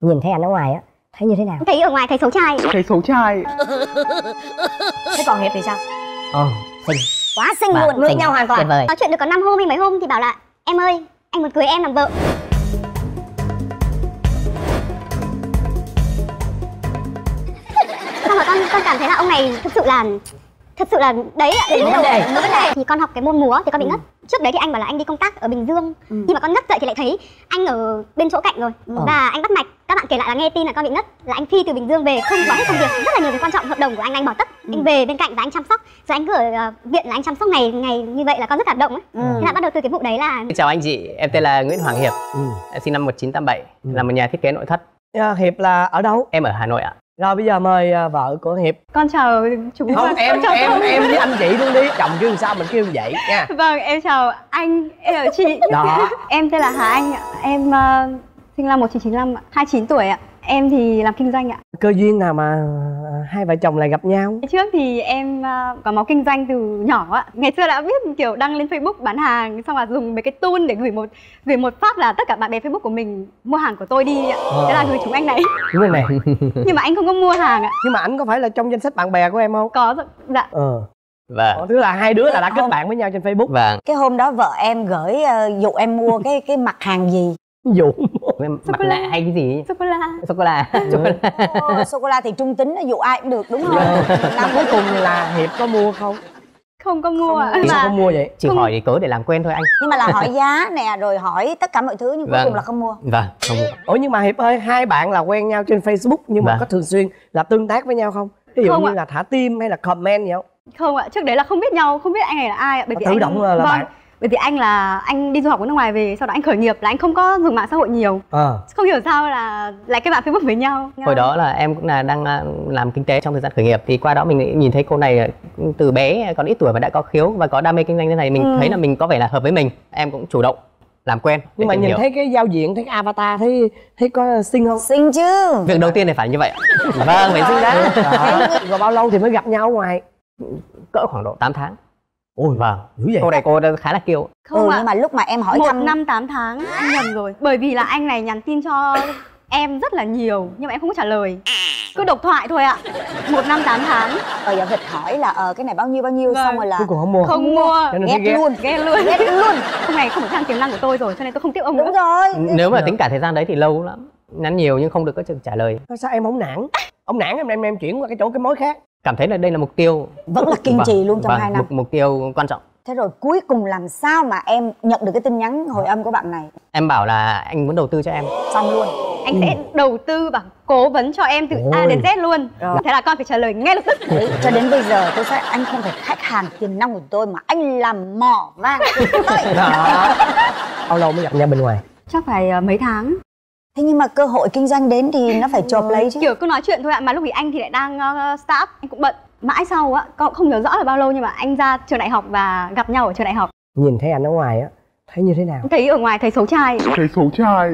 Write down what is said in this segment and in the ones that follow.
Nhìn thấy anh ở ngoài á, thấy như thế nào? Thấy ở ngoài thấy xấu trai. Thấy xấu trai. Thế còn Hiệp thì sao? Xinh. Quá xinh luôn, ngược nhau hoàn toàn. Nói chuyện được có 5 hôm hay mấy hôm thì bảo là em ơi, anh muốn cưới em làm vợ. Xong rồi con cảm thấy là ông này thực sự là đấy ạ, vấn đề thì con học cái môn múa thì con bị ngất. Trước đấy thì anh bảo là anh đi công tác ở Bình Dương, khi mà con ngất dậy thì lại thấy anh ở bên chỗ cạnh rồi và anh bắt mạch. Các bạn kể lại là nghe tin là con bị ngất, là anh phi từ Bình Dương về, không bỏ hết công việc, rất là nhiều việc quan trọng, hợp đồng của anh bỏ tất, anh về bên cạnh và anh chăm sóc, rồi anh cứ ở viện là anh chăm sóc ngày như vậy, là con rất cảm động ấy. Thế là bắt đầu từ cái vụ đấy là. Chào anh chị, em tên là Nguyễn Hoàng Hiệp, em sinh năm 1987, là một nhà thiết kế nội thất. Hiệp là ở đâu? Em ở Hà Nội ạ. Rồi bây giờ mời vợ của Hiệp. Con chào chúng. Không, em với anh chị luôn đi. Chồng kêu sao mình kêu vậy nha. Vâng, em chào anh, em chào chị. Đó. Em tên là Hà Anh ạ. Em sinh năm 1995 ạ, 29 tuổi ạ. Em thì làm kinh doanh ạ. Cơ duyên nào mà hai vợ chồng lại gặp nhau? Trước thì em có máu kinh doanh từ nhỏ ạ. Ngày xưa đã biết kiểu đăng lên Facebook bán hàng, xong là dùng mấy cái tool để gửi một phát là tất cả bạn bè Facebook của mình mua hàng của tôi đi ạ. Thế là gửi chúng anh này. Đúng rồi này. Nhưng mà anh không có mua hàng ạ. Nhưng mà anh có phải là trong danh sách bạn bè của em không? Có, dạ. Vâng. Tức là hai đứa là đã kết bạn với nhau trên Facebook. Vâng. Cái hôm đó vợ em gửi dụ em mua cái mặt hàng gì? Dụ mặt nạ hay cái gì? Sô cô la thì trung tính, dụ ai cũng được đúng không? Năm cuối cùng là Hiệp có mua không? Không có mua ạ. Sao không mua vậy? Chỉ hỏi cớ để làm quen thôi anh. Nhưng mà là hỏi giá nè, rồi hỏi tất cả mọi thứ, nhưng cuối cùng là không mua. Vâng, không mua. Ủa nhưng mà Hiệp ơi, hai bạn là quen nhau trên Facebook nhưng mà có thường xuyên là tương tác với nhau không? Ví dụ như là thả tim hay là comment gì không? Không ạ, trước đấy là không biết nhau, không biết anh này là ai ạ. Bởi vì tự động là bạn. Bởi vì anh đi du học ở nước ngoài về, sau đó anh khởi nghiệp là anh không có dùng mạng xã hội nhiều. Không hiểu sao là lại kết bạn Facebook với nhau. Hồi đó là em cũng là đang làm kinh tế trong thời gian khởi nghiệp, thì qua đó mình nhìn thấy cô này từ bé còn ít tuổi và đã có khiếu và có đam mê kinh doanh thế này, mình thấy là mình có vẻ là hợp với mình, em cũng chủ động làm quen. Nhưng mà nhìn thấy cái giao diện, thấy cái avatar, thấy có xinh không? Xinh chứ. Việc đầu tiên thì phải như vậy. Vâng, phải xinh đó. Rồi bao lâu thì mới gặp nhau ở ngoài? Cỡ khoảng độ 8 tháng. Ôi vâng, dữ vậy. Cô này cô khá là kiêu. Không ạ. Nhưng mà lúc mà em hỏi 1 năm 8 tháng anh nhầm rồi. Bởi vì là anh này nhắn tin cho em rất là nhiều nhưng mà em không có trả lời, cứ độc thoại thôi ạ. 1 năm 8 tháng. Rồi giờ vịt hỏi là cái này bao nhiêu xong rồi là cuối cùng không mua. Không mua. Ghét luôn. Hôm nay không phải khang tiềm năng của tôi rồi cho nên tôi không tiếp ông nữa. Đúng rồi. Nếu mà tính cả thời gian đấy thì lâu lắm, nhắn nhiều nhưng không được có chừng trả lời. Sao em không nản? Ông nản em chuyển qua cái mối khác. Cảm thấy là đây là mục tiêu vẫn là kiên trì luôn trong 2 năm. Mục tiêu quan trọng. Thế rồi cuối cùng làm sao mà em nhận được cái tin nhắn hồi âm của bạn này? Em bảo là anh muốn đầu tư cho em. Xong luôn. Anh sẽ đầu tư và cố vấn cho em từ A đến Z luôn. Thế là con phải trả lời ngay lập tức. Đấy, cho đến bây giờ tôi say anh không phải khách hàng tiềm năng của tôi mà anh làm mỏ vang. Bao lâu mới gặp nhau bên ngoài? Chắc phải mấy tháng. Thế nhưng mà cơ hội kinh doanh đến thì nó phải chộp lấy chứ. Kiểu cứ nói chuyện thôi ạ, mà lúc ấy anh thì lại đang start up, anh cũng bận. Mãi sau á, con không nhớ rõ là bao lâu nhưng mà anh ra trường đại học và gặp nhau ở trường đại học. Nhìn thấy anh ở ngoài á, thấy như thế nào? Thấy ở ngoài thấy xấu trai. Thấy xấu trai.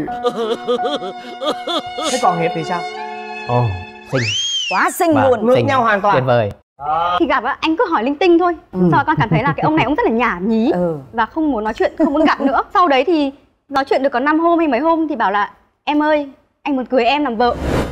Thế còn Hiệp thì sao? Xinh. Quá xinh luôn. Ngược nhau hoàn toàn. Tuyệt vời. Thì gặp á, anh cứ hỏi linh tinh thôi. Sau con cảm thấy là cái ông này ông rất là nhảm nhí và không muốn nói chuyện, không muốn gặp nữa. Sau đấy thì nói chuyện được có 5 hôm hay mấy hôm thì bảo là em ơi, anh muốn cưới em làm vợ.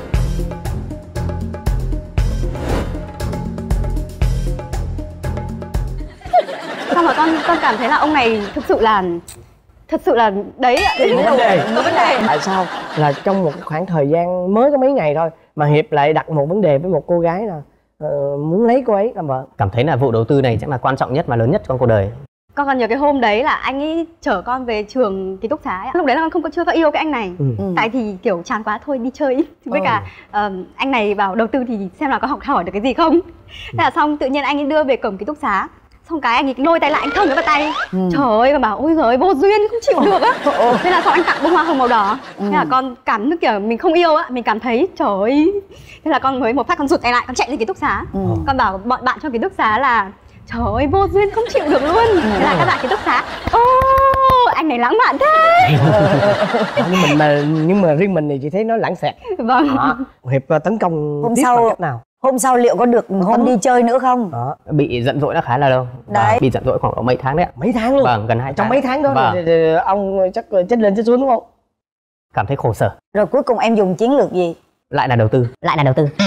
Xong rồi con cảm thấy là ông này thật sự là đấy ạ. Có vấn đề. Tại sao là trong một khoảng thời gian mới có mấy ngày thôi mà Hiệp lại đặt một vấn đề với một cô gái là muốn lấy cô ấy làm vợ? Cảm thấy là vụ đầu tư này chắc là quan trọng nhất và lớn nhất trong cuộc đời. Con còn nhớ cái hôm đấy là anh ấy chở con về trường ký túc xá ấy. Lúc đấy là con chưa có yêu cái anh này. Tại thì kiểu chán quá thôi đi chơi. Với cả anh này bảo đầu tư thì xem là có học hỏi được cái gì không. Thế là xong tự nhiên anh ấy đưa về cổng ký túc xá. Xong cái anh ấy lôi tay lại, anh thơm cái vào tay. Trời ơi, con bảo ôi giời vô duyên, không chịu được á. Thế là xong anh tặng bông hoa hồng màu đỏ. Thế là con cảm thức kiểu mình không yêu á, mình cảm thấy trời ơi. Thế là con mới một phát con rụt tay lại, con chạy lên ký túc xá. Con bảo bọn bạn trong ký túc xá là trời ơi vô duyên không chịu được luôn. Thế là các bạn ký túc xá anh này lãng mạn thế. Nhưng mà riêng mình thì chị thấy nó lãng xẹt. Vâng. Hiệp tấn công hôm tiếp sau bằng cách nào? Hôm sau liệu có được hôm đi chơi nữa không? Bị giận dỗi nó khá là lâu. Đấy. Bị giận dỗi khoảng mấy tháng đấy ạ. Mấy tháng luôn? Vâng, gần 2 tháng. Trong mấy tháng đó thì ông chắc chết lên chết xuống đúng không? cảm thấy khổ sở. Rồi cuối cùng em dùng chiến lược gì? Lại là đầu tư. Lại là đầu tư.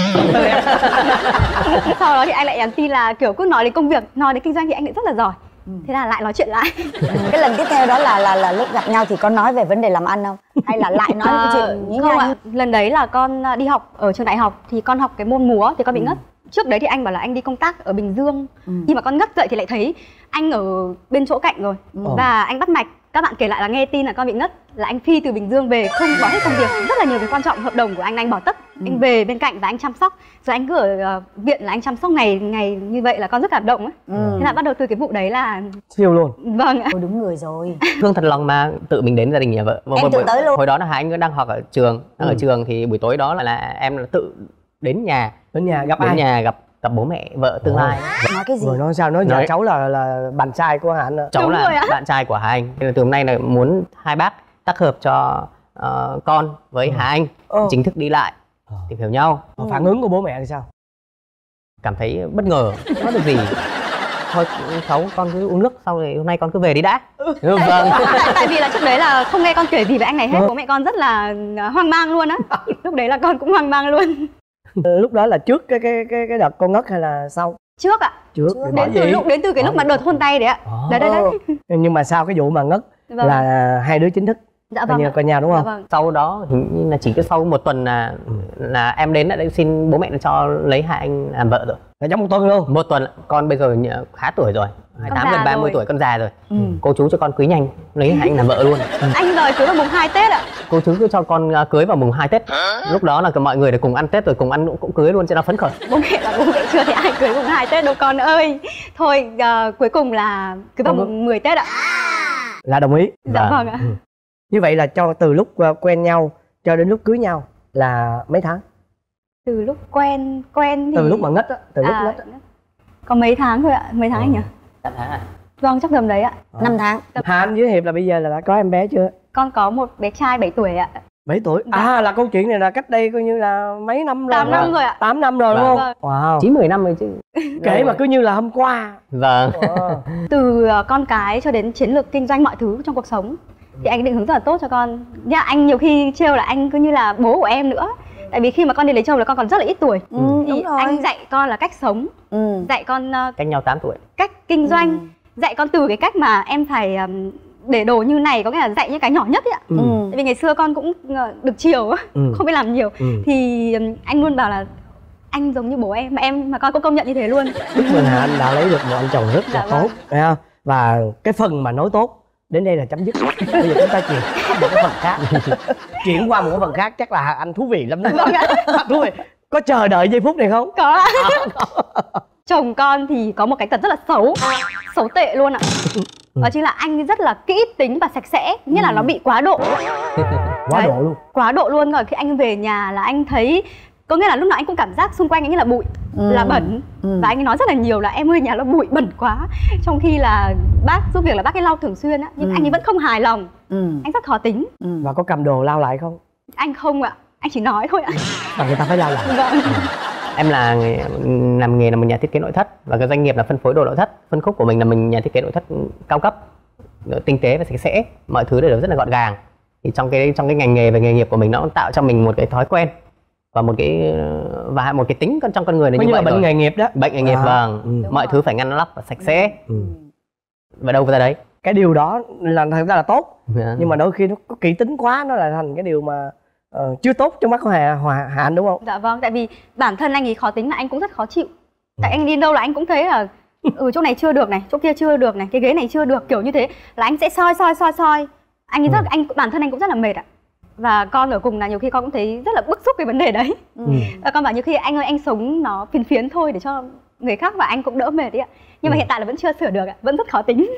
Sau đó thì anh lại nhắn tin là kiểu cứ nói đến công việc, nói đến kinh doanh thì anh lại rất là giỏi. Thế là lại nói chuyện lại. Cái lần tiếp theo đó là lúc gặp nhau thì có nói về vấn đề làm ăn không? Hay là lại nói cái chuyện như không nhau? ạ. Lần đấy là con đi học ở trường đại học thì con học cái môn múa thì con bị ngất. Trước đấy thì anh bảo là anh đi công tác ở Bình Dương. Khi mà con ngất dậy thì lại thấy anh ở bên chỗ cạnh rồi. Và anh bắt mạch. Các bạn kể lại là nghe tin là con bị ngất, là anh phi từ Bình Dương về, không bỏ hết công việc, rất là nhiều việc quan trọng, hợp đồng của anh bỏ tất. Anh về bên cạnh và anh chăm sóc. Rồi anh cứ ở viện là anh chăm sóc ngày như vậy là con rất cảm động ấy. Thế là bắt đầu từ cái vụ đấy là siêu luôn. Vâng ạ. Ôi, đúng người rồi. Thương thật lòng mà tự mình đến gia đình nhà vợ. Em tự tới luôn. Hồi đó là hai anh đang học ở trường. Ở trường thì buổi tối đó là em là tự đến nhà gặp đến ai? nhà gặp bố mẹ vợ tương lai. Nói cái gì? Rồi nói sao? Nói cháu là bạn trai của Hạnh. Cháu Đúng là rồi ạ. bạn trai của hai anh. Nên là từ hôm nay là muốn hai bác tác hợp cho con với Hà Anh chính thức đi lại tìm hiểu nhau. Phản ứng của bố mẹ thì sao? Cảm thấy bất ngờ, không nói được gì. Thôi cháu con cứ uống nước, sau rồi hôm nay con cứ về đi đã. Vâng. Tại vì là trước đấy là không nghe con kể gì về anh này hết. Bố mẹ con rất là hoang mang luôn á. Lúc đấy là con cũng hoang mang luôn. Lúc đó là trước cái đợt con ngất hay là sau? Trước ạ. Trước. Đến từ cái lúc mà đợt hôn tay đấy ạ. Đấy. Nhưng mà sau cái vụ mà ngất là hai đứa chính thức dạ vâng coi nhau đúng không? Dạ vâng. Sau đó hình như là chỉ có sau một tuần là em đến đã xin bố mẹ cho lấy hai anh làm vợ rồi. Là trong một tuần luôn? Một tuần. Con bây giờ khá tuổi rồi, 28 gần 30 tuổi, con già rồi. Cô chú cho con cưới nhanh, lấy hai anh làm vợ luôn. Anh đòi cưới vào mùng 2 Tết ạ. Cô chú cứ cho con cưới vào mùng 2 Tết. Lúc đó là mọi người để cùng ăn Tết rồi cùng ăn cũng cưới luôn cho nó phấn khởi. Bố mẹ bảo bố mẹ chưa thấy ai cưới mùng 2 Tết đâu con ơi. Thôi cuối cùng là cưới vào mùng 10 Tết ạ. Là đồng ý. Dạ vâng ạ. Như vậy là cho từ lúc quen nhau cho đến lúc cưới nhau là mấy tháng? Từ lúc quen thì từ lúc mà ngất á, từ lúc ngất á. Có mấy tháng thôi ạ, mấy tháng anh nhỉ? 8 tháng à? Vâng, chắc tầm đấy ạ. 5 tháng. Hà Anh với Hiệp là bây giờ là đã có em bé chưa? Con có một bé trai 7 tuổi ạ. 7 tuổi? Dạ. Là câu chuyện này là cách đây coi như là mấy năm rồi? 8 năm rồi ạ. 8 năm rồi đúng không? Vâng. Wow. 9-10 năm rồi chứ. Kể mà cứ như là hôm qua. Vâng. Từ con cái cho đến chiến lược kinh doanh mọi thứ trong cuộc sống thì anh định hướng rất là tốt cho con. Nhưng anh nhiều khi trêu là anh cứ như là bố của em nữa. Tại vì khi mà con đi lấy chồng là con còn rất là ít tuổi. Thì anh dạy con là cách sống, dạy con cách nhau 8 tuổi. cách kinh doanh, dạy con từ cái cách mà em phải để đồ như này, có nghĩa là dạy những cái nhỏ nhất ấy ạ. Tại vì ngày xưa con cũng được chiều không biết làm nhiều. Thì anh luôn bảo là anh giống như bố em mà con cũng công nhận như thế luôn. Chúc mừng Hà Anh đã lấy được một anh chồng rất là tốt, thấy không? Và cái phần mà nói tốt đến đây là chấm dứt. Bây giờ chúng ta chuyển một cái phần khác. Chuyển qua một cái phần khác chắc là Hà Anh thú vị lắm đó. Thú vị. Có chờ đợi giây phút này không? Có ạ. Chồng con thì có một cái tật rất là xấu tệ luôn ạ. Đó chính là anh rất là kỹ tính và sạch sẽ, nghĩa là nó bị quá độ. Quá độ luôn. Quá độ luôn rồi. Khi anh về nhà là anh thấy, có nghĩa là lúc nào anh cũng cảm giác xung quanh anh như là bụi, là bẩn. Và anh nói rất là nhiều là em ơi nhà nó bụi bẩn quá. Trong khi là bác giúp việc là bác ấy lau thường xuyên á, nhưng anh ấy vẫn không hài lòng. Anh rất khó tính. Và có cầm đồ lau lại không? Anh không ạ, anh chỉ nói thôi ạ. Và người ta phải lau lại. Vâng. Em làm nghề là một nhà thiết kế nội thất và cái doanh nghiệp là phân phối đồ nội thất. Phân khúc của mình là mình nhà thiết kế nội thất cao cấp, tinh tế và sạch sẽ, mọi thứ đều rất là gọn gàng. Thì trong cái ngành nghề và nghề nghiệp của mình nó tạo cho mình một cái thói quen và một cái tính trong con người là như vậy. Bệnh nghề nghiệp đó. Bệnh nghề nghiệp vâng. Mọi thứ phải ngăn nắp và sạch sẽ. Và đâu ra đấy. Cái điều đó là thật ra là tốt. Nhưng mà đôi khi nó có kỹ tính quá, nó lại thành cái điều mà chưa tốt trong mắt của Hà Anh đúng không? Dạ vâng, tại vì bản thân anh ấy khó tính mà anh cũng rất khó chịu. Tại anh đi đâu là anh cũng thấy là chỗ này chưa được này, chỗ kia chưa được này, cái ghế này chưa được, kiểu như thế là anh sẽ soi. Anh ấy bản thân anh cũng rất là mệt ạ. Và con ở cùng là nhiều khi con cũng thấy rất là bức xúc cái vấn đề đấy. Và con bảo nhiều khi anh ơi anh sống nó phiền thôi để cho người khác và anh cũng đỡ mệt đấy ạ. Nhưng mà hiện tại là vẫn chưa sửa được ạ, vẫn rất khó tính.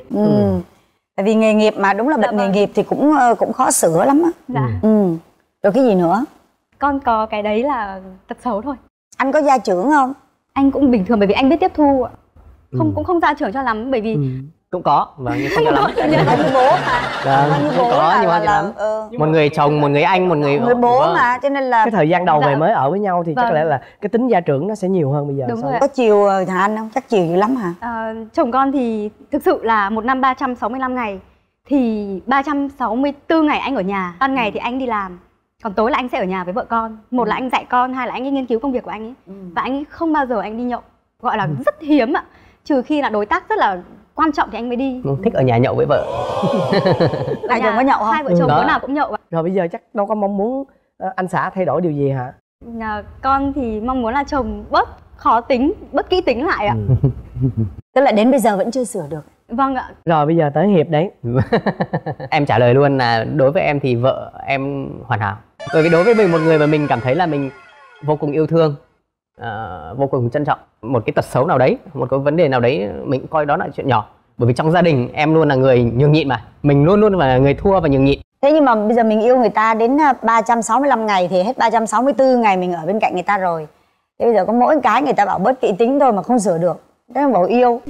Tại vì nghề nghiệp mà, đúng là bệnh nghề nghiệp thì cũng khó sửa lắm á. Dạ. Rồi cái gì nữa? Con có cái đấy là tật xấu thôi. Anh có gia trưởng không? Anh cũng bình thường bởi vì anh biết tiếp thu ạ. Cũng không gia trưởng cho lắm bởi vì cũng có và nhưng không cho lắm. Bao như bố mà. Cũng có nhưng mà lắm. Một người chồng, một người anh, một người bố mà, cho nên là cái thời gian đầu về mới ở với nhau thì chắc có lẽ là cái tính gia trưởng nó sẽ nhiều hơn bây giờ. Đúng rồi. Có chiều Hà Anh không? Chắc chiều dữ lắm hả? Chồng con thì thực sự là một năm 365 ngày thì 364 ngày anh ở nhà. Ban ngày thì anh đi làm, còn tối là anh sẽ ở nhà với vợ con. Một là anh dạy con, hai là anh ấy nghiên cứu công việc của anh ấy. Và anh ấy không bao giờ anh đi nhậu, gọi là rất hiếm ạ. Trừ khi là đối tác rất là quan trọng thì anh mới đi. Thích ở nhà nhậu với vợ. Hai chồng có nhậu không? Hai vợ chồng bữa nào cũng nhậu ạ. Rồi bây giờ chắc đâu có mong muốn anh xã thay đổi điều gì hả? Con thì mong muốn là chồng bớt khó tính, bớt kỹ tính lại ạ. Tức là đến bây giờ vẫn chưa sửa được. Vâng ạ. Rồi bây giờ tới Hiệp đấy. Em trả lời luôn là đối với em thì vợ em hoàn hảo. Bởi vì đối với mình, một người mà mình cảm thấy là mình vô cùng yêu thương, vô cùng trân trọng, một cái tật xấu nào đấy, một cái vấn đề nào đấy, mình coi đó là chuyện nhỏ. Bởi vì trong gia đình em luôn là người nhường nhịn mà. Mình luôn luôn là người thua và nhường nhịn. Thế nhưng mà bây giờ mình yêu người ta đến 365 ngày thì hết 364 ngày mình ở bên cạnh người ta rồi. Thế bây giờ có mỗi cái người ta bảo bớt kỹ tính thôi mà không sửa được. Thế mà bảo yêu.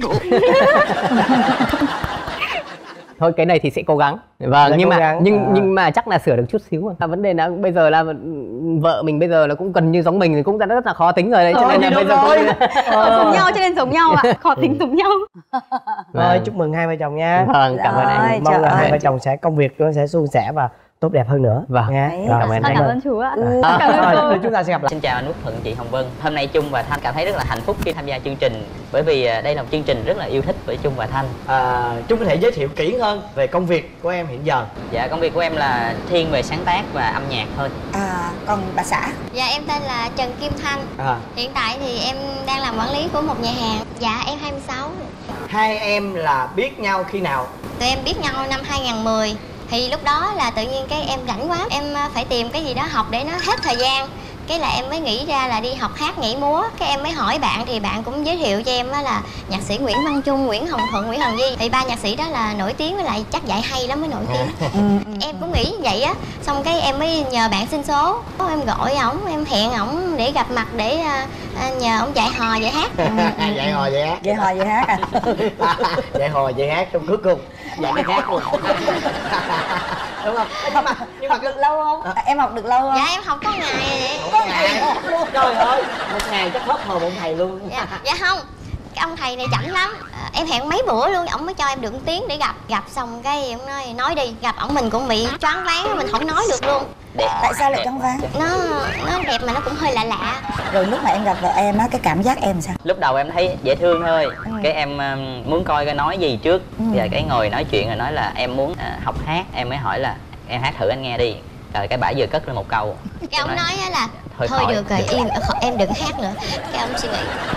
Thôi cái này thì sẽ cố gắng. Vâng, nhưng mà chắc là sửa được chút xíu. Vấn đề là bây giờ là vợ mình bây giờ là cũng gần như giống mình thì cũng rất là khó tính rồi đấy, cho nên là bây giờ giống nhau cho nên giống nhau ạ. Khó tính giống nhau. Rồi chúc mừng hai vợ chồng nha. Vâng, cảm ơn anh. Mong là hai vợ chồng sẽ công việc nó sẽ suôn sẻ và tốt đẹp hơn nữa. Vâng, nha. cảm ơn anh. Cảm ơn chú ạ. Rồi chúng ta sẽ gặp lại. Xin chào anh Út Thuận, chị Hồng Vân. Hôm nay Trung và Thanh cảm thấy rất là hạnh phúc khi tham gia chương trình, bởi vì đây là một chương trình rất là yêu thích với Trung và Thanh. Trung có thể giới thiệu kỹ hơn về công việc của em hiện giờ? Dạ, công việc của em là thiên về sáng tác và âm nhạc thôi. Còn bà xã? Dạ em tên là Trần Kim Thanh. Hiện tại thì em đang làm quản lý của một nhà hàng. Dạ em 26. Hai em là biết nhau khi nào? Tụi em biết nhau năm 2010. Thì lúc đó là tự nhiên cái em rảnh quá, em phải tìm cái gì đó học để nó hết thời gian. Cái là em mới nghĩ ra là đi học hát nhảy múa. Cái em mới hỏi bạn thì bạn cũng giới thiệu cho em là nhạc sĩ Nguyễn Văn Trung, Nguyễn Hồng Thuận, Nguyễn Hồng Duy. Thì ba nhạc sĩ đó là nổi tiếng, với lại chắc dạy hay lắm mới nổi tiếng. Em cũng nghĩ vậy á. Xong cái em mới nhờ bạn xin số. Em gọi ổng, em hẹn ổng để gặp mặt để nhờ ổng dạy hò dạy hát. Dạy hò dạy hát. Dạy hò dạy hát à? Dạy hò dạy hát trong cuối cùng dạy cái hát luôn. Đúng không? Nhưng mà được lâu không? Em học được lâu không? Dạ em học có ngày vậy. có ngày luôn. Trời ơi, một ngày chắc hết hồn ông thầy luôn. Dạ không, cái ông thầy này chảnh lắm. Em hẹn mấy bữa luôn, ổng mới cho em được 1 tiếng để gặp xong cái ông nói đi. Gặp ổng mình cũng bị choáng váng, mình không nói được luôn. Tại sao lại choáng váng? Nó đẹp mà nó cũng hơi lạ lạ. Rồi lúc mà em gặp vợ em á, cái cảm giác em sao? Lúc đầu em thấy dễ thương thôi. Cái em muốn coi cái nói gì trước. Giờ cái ngồi nói chuyện rồi nói là em muốn học hát. Em mới hỏi là em hát thử anh nghe đi. Rồi cái bả vừa cất lên một câu. Cái ông nói là thôi được rồi, em đừng hát nữa. Cái ông suy nghĩ.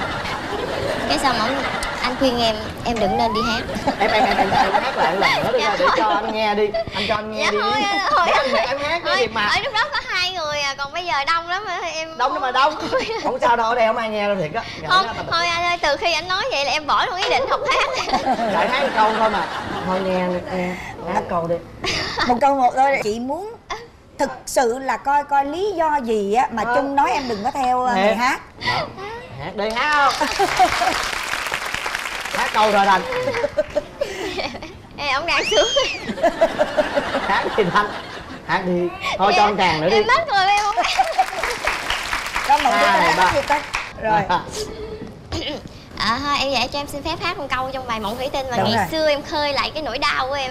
Cái xong ông anh khuyên em đừng nên đi hát. Em hát lại lần nữa đi để cho anh nghe đi. Anh cho anh nghe đi. Thôi em hát đi mà. Ở lúc đó có 2 người à, còn bây giờ đông lắm em. Đông mà đông. Không sao đâu, ở đây không ai nghe đâu thiệt á. Không, thôi anh ơi, từ khi anh nói vậy là em bỏ luôn ý định học hát. Lại hát câu thôi mà. Thôi nghe hát câu đi. Một câu một thôi. Chị muốn thực sự là coi lý do gì á mà Trung nói em đừng có theo người hát. Hát đi, hát không? Hát câu rồi Thành. Ông đang sướng. Hát đi Thành. Hát đi. Thôi cho anh càng nữa đi. Em mất rồi em không hát. Đó một cái gì ta? Rồi. Thôi em vậy cho em xin phép hát một câu trong bài Mộng Thủy Tinh mà ngày xưa em khơi lại cái nỗi đau của em.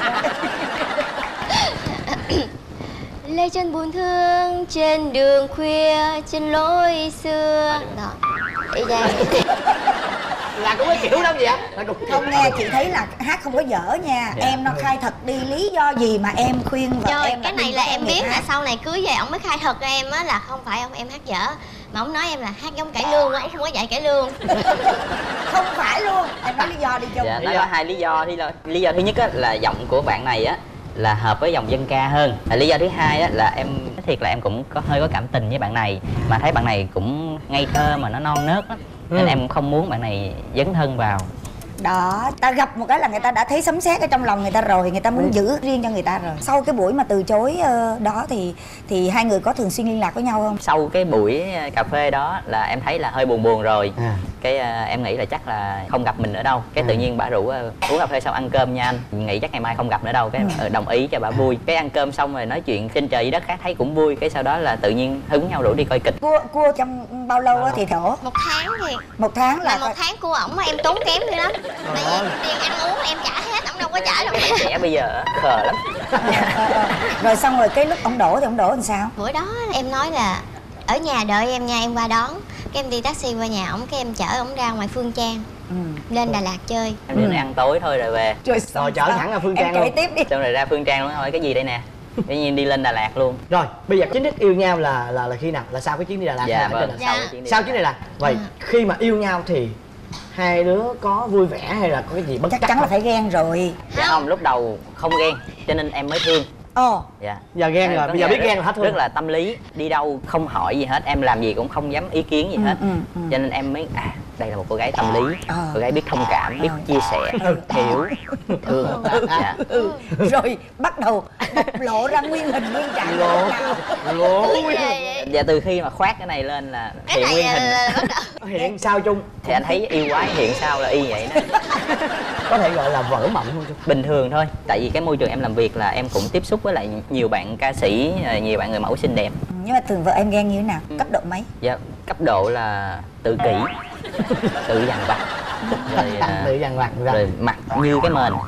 Lê chân buồn thương trên đường khuya trên lối xưa. Đó. Ý ra. Là cũng cái kiểu lắm vậy á. Không nghe, chị thấy là hát không có dở nha. Em nó khai thật đi, lý do gì mà em khuyên vợ em. Cái này là em biết là sau này cưới về ổng mới khai thật ra em á là không phải ông em hát dở. Mà ổng nói em là hát giống cải lương, ổng không có dạy cải lương. Không phải luôn. Em nói lý do đi Chung. Dạ, nó có 2 lý do. Lý do thứ nhất á, là giọng của bạn này á là hợp với dòng dân ca hơn. Lý do thứ hai á, là em nói thiệt là em cũng hơi có cảm tình với bạn này, mà thấy bạn này cũng ngây thơ mà nó non nớt lắm, nên em cũng không muốn bạn này dấn thân vào. Đó, ta gặp một cái là người ta đã thấy sấm sét ở trong lòng người ta rồi, người ta muốn giữ riêng cho người ta rồi. Sau cái buổi mà từ chối đó thì hai người có thường xuyên liên lạc với nhau không? Sau cái buổi cà phê đó là em thấy là hơi buồn rồi. Cái em nghĩ là chắc là không gặp mình nữa đâu. Cái tự nhiên bả rủ uống cà phê xong ăn cơm nha anh. Mình nghĩ chắc ngày mai không gặp nữa đâu. Cái đồng ý cho bả vui. Cái ăn cơm xong rồi nói chuyện trên trời dưới đất khác thấy cũng vui. Cái sau đó là tự nhiên hứng nhau rủ đi coi kịch. Cua trong bao lâu á thì thổ? 1 tháng thì. 1 tháng là 1 tháng cua ổng mà em tốn kém dữ lắm. Tại vì tiền ăn uống em trả hết, ổng ông đâu có trả đâu. Cái bạn trẻ bây giờ khờ lắm. Rồi xong rồi cái lúc ông đổ thì ông đổ làm sao? Bữa đó em nói là ở nhà đợi em nha, em qua đón. Cái em đi taxi qua nhà ổng, cái em chở ổng ra ngoài Phương Trang. Lên Đà Lạt chơi. Em đi ăn tối thôi rồi về. Rồi chở thẳng ra Phương Trang luôn. Em kể tiếp đi. Xong rồi ra Phương Trang luôn, hỏi cái gì đây nè. Tự nhiên đi lên Đà Lạt luôn. Rồi bây giờ chính thức yêu nhau là khi nào? Là sau cái chuyến đi Đà Lạt? Dạ hay là vâng, trên Đà Lạt? sau cái chuyến đi Sau chuyến đi Đà Lạt. Vậy khi mà yêu nhau thì hai đứa có vui vẻ hay là có cái gì bất Chắc trắc chắn là không? phải ghen rồi. Dạ không, lúc đầu không ghen cho nên em mới thương. Ồ. Dạ. Giờ ghen rồi, Có bây giờ nghĩa biết ghen là hết thương. rất là tâm lý, đi đâu không hỏi gì hết, em làm gì cũng không dám ý kiến gì hết. Cho nên em mới đây là một cô gái tâm lý, cô gái biết thông cảm, biết chia sẻ, hiểu, thương. Dạ. Rồi bắt đầu bộc lộ ra nguyên hình nguyên trạng Lộ. Lộ. Dạ từ khi mà khoác cái này lên là Cái hiện này nguyên hình. bắt đầu. Hiện sao chung? Thì anh thấy yêu quái hiện sao là y vậy đó. Có thể gọi là vỡ mộng không chung? Bình thường thôi, tại vì cái môi trường em làm việc là em cũng tiếp xúc với lại nhiều bạn ca sĩ, nhiều bạn người mẫu xinh đẹp. Nhưng mà thường vợ em ghen như thế nào? Cấp độ mấy? Dạ, cấp độ là tự kỷ, tự dằn vặt, rồi Tự dằn vặt ra. rồi mặt như cái mền.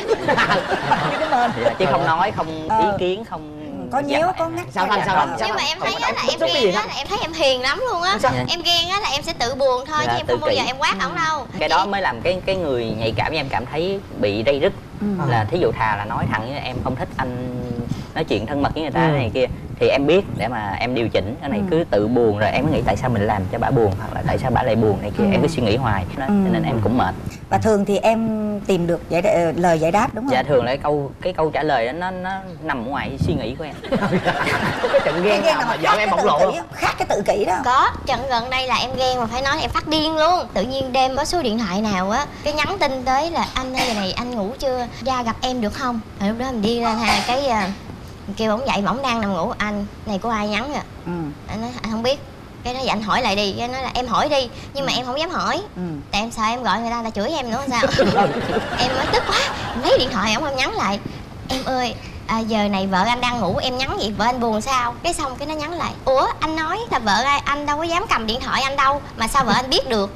Cái mền. Dạ, chứ không nói, không ý kiến, không Có nhíu, có ngắt. Sao anh, sao anh? Nhưng mà em thấy á là em Xúc cái gì ghen á đó? là em thấy em hiền lắm luôn á. Sao? Em ghen á là em sẽ tự buồn thôi, Dạ, chứ em tự không bao giờ kỷ. em quát ổng đâu. cái đó mới làm cái người nhạy cảm như em cảm thấy bị day dứt. Là thí dụ thà là nói thẳng với em không thích anh nói chuyện thân mật với người ta này kia, thì em biết để mà em điều chỉnh. Cái này cứ tự buồn rồi em mới nghĩ tại sao mình làm cho bả buồn, hoặc là tại sao bả lại buồn này kia, em cứ suy nghĩ hoài đó, cho nên em cũng mệt. Và thường thì em tìm được lời giải đáp đúng không? Dạ thường là cái câu trả lời đó nó nằm ngoài suy nghĩ của em. Có cái trận ghen nào mà vợ em bộc lộ không? Khác cái tự kỷ đó. Có, trận gần đây là em ghen mà phải nói là em phát điên luôn. Tự nhiên đêm có số điện thoại nào á, cái nhắn tin tới là anh ơi giờ này anh ngủ chưa, ra gặp em được không? Rồi lúc đó mình đi ra hai cái kêu ổng dậy mà ổng đang nằm ngủ. Anh này của ai nhắn vậy? Anh nói anh không biết. Cái đó vậy anh hỏi lại đi. Cái nói là em hỏi đi, nhưng mà em không dám hỏi. Tại em sợ em gọi người ta là chửi em nữa sao. Em mới tức quá, em lấy điện thoại ổng, em nhắn lại em ơi giờ này vợ anh đang ngủ, em nhắn vậy vợ anh buồn sao? Cái xong cái nó nhắn lại ủa anh nói là vợ anh đâu có dám cầm điện thoại anh đâu mà sao vợ anh biết được.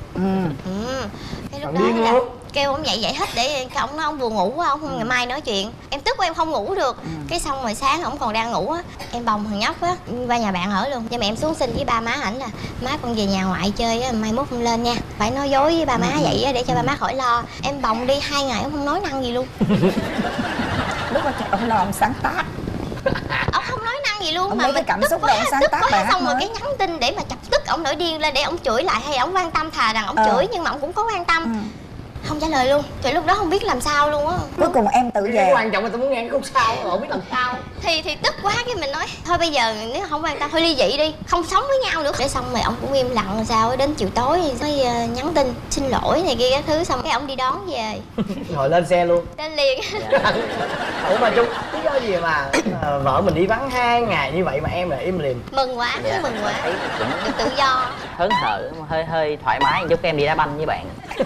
Cái lúc đó là kêu ông dậy hết để ông nói ông buồn ngủ quá, ông không ngày mai nói chuyện. Em tức quá em không ngủ được. Cái xong rồi sáng ổng còn đang ngủ á, em bồng thằng nhóc á qua nhà bạn ở luôn. Nhưng mà em xuống xin với ba má ảnh là má con về nhà ngoại chơi á, mai mốt không lên nha, phải nói dối với ba má vậy á để cho ba má khỏi lo. Em bồng đi 2 ngày ông không nói năng gì luôn. Lúc đó ông lo ông sáng tác. Ông không nói năng gì luôn. Ông mà lấy cái mình cảm tức xúc quá, đó ông sáng tức tác quá. bài hát Xong rồi mới. cái nhắn tin để mà chọc tức ổng nổi điên lên để ổng chửi lại, hay ổng quan tâm, thà rằng ổng chửi nhưng mà ổng cũng có quan tâm. Không trả lời luôn. Thì lúc đó không biết làm sao luôn á. Cuối cùng em tự về. Cái quan trọng là tôi muốn nghe cái khúc sau, không biết làm sao. Thì tức quá cái mình nói thôi bây giờ nếu không quan tâm thôi ly dị đi, không sống với nhau nữa. Để xong rồi ổng cũng im lặng. Sao đến chiều tối mới nhắn tin xin lỗi này kia các thứ, xong cái ổng đi đón về. Rồi lên xe luôn. Lên liền. Ủa mà Trung, lý do gì mà vợ mình đi vắng 2 ngày như vậy mà em lại im lìm? Mừng quá, cứ mừng quá, Thấy cũng được tự do. hớn hở, hơi thoải mái một chút. Em đi đá banh với bạn.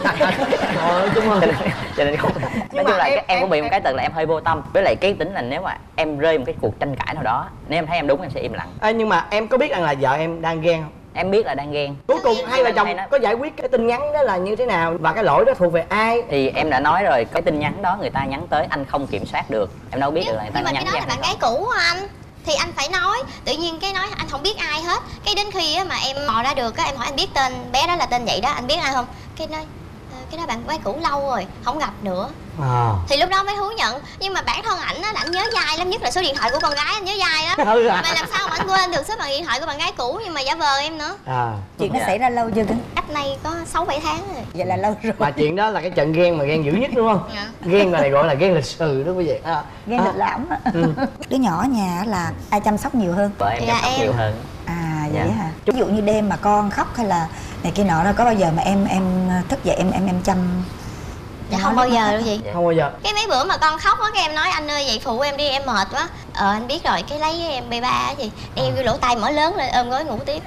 Rồi Trung ơi. Cho nên không. Nói chung là em cũng bị một cái tật là em hơi vô tâm, với lại cái tính là nếu mà em rơi một cái cuộc tranh cãi nào đó, nếu em thấy em đúng em sẽ im lặng. Nhưng mà em có biết rằng là vợ em đang ghen không? Em biết là đang ghen. Cuối cùng hai vợ chồng có giải quyết cái tin nhắn đó là như thế nào và cái lỗi đó thuộc về ai? Thì em đã nói rồi, cái tin nhắn đó người ta nhắn tới anh không kiểm soát được, em đâu biết được là người ta Nhưng mà nhắn cái đó là bạn gái cũ của anh thì anh phải nói. Tự nhiên cái nói anh không biết ai hết. Cái đến khi mà em mò ra được á, em hỏi anh biết tên bé đó là tên vậy đó, anh biết ai không? Cái nói cái đó bạn gái cũ lâu rồi không gặp nữa. Thì lúc đó mới thú nhận. Nhưng mà bản thân ảnh á là anh nhớ dai lắm, nhất là số điện thoại của con gái anh nhớ dai lắm. Mà làm sao mà anh quên được số điện thoại của bạn gái cũ nhưng mà giả vờ em nữa. Chuyện nó xảy ra lâu chưa cưng? Cách nay có 6-7 tháng rồi. Vậy là lâu rồi. Mà chuyện đó là cái trận ghen mà ghen dữ nhất đúng không? Ghen này gọi là ghen lịch sử đó quý vị. Ghen lịch lãm á. Đứa nhỏ ở nhà là ai chăm sóc nhiều hơn? Vợ em chăm sóc nhiều hơn. Vậy hả? Ví dụ như đêm mà con khóc hay là này kia nọ đó, có bao giờ mà em thức dậy em chăm? Dạ không bao giờ đâu gì. Không bao giờ. Cái mấy bữa mà con khóc á, cái em nói anh ơi vậy phụ em đi em mệt quá. Anh biết rồi, cái lấy em B3 á gì đeo vô lỗ tai mở lớn lên ôm gối ngủ tiếp.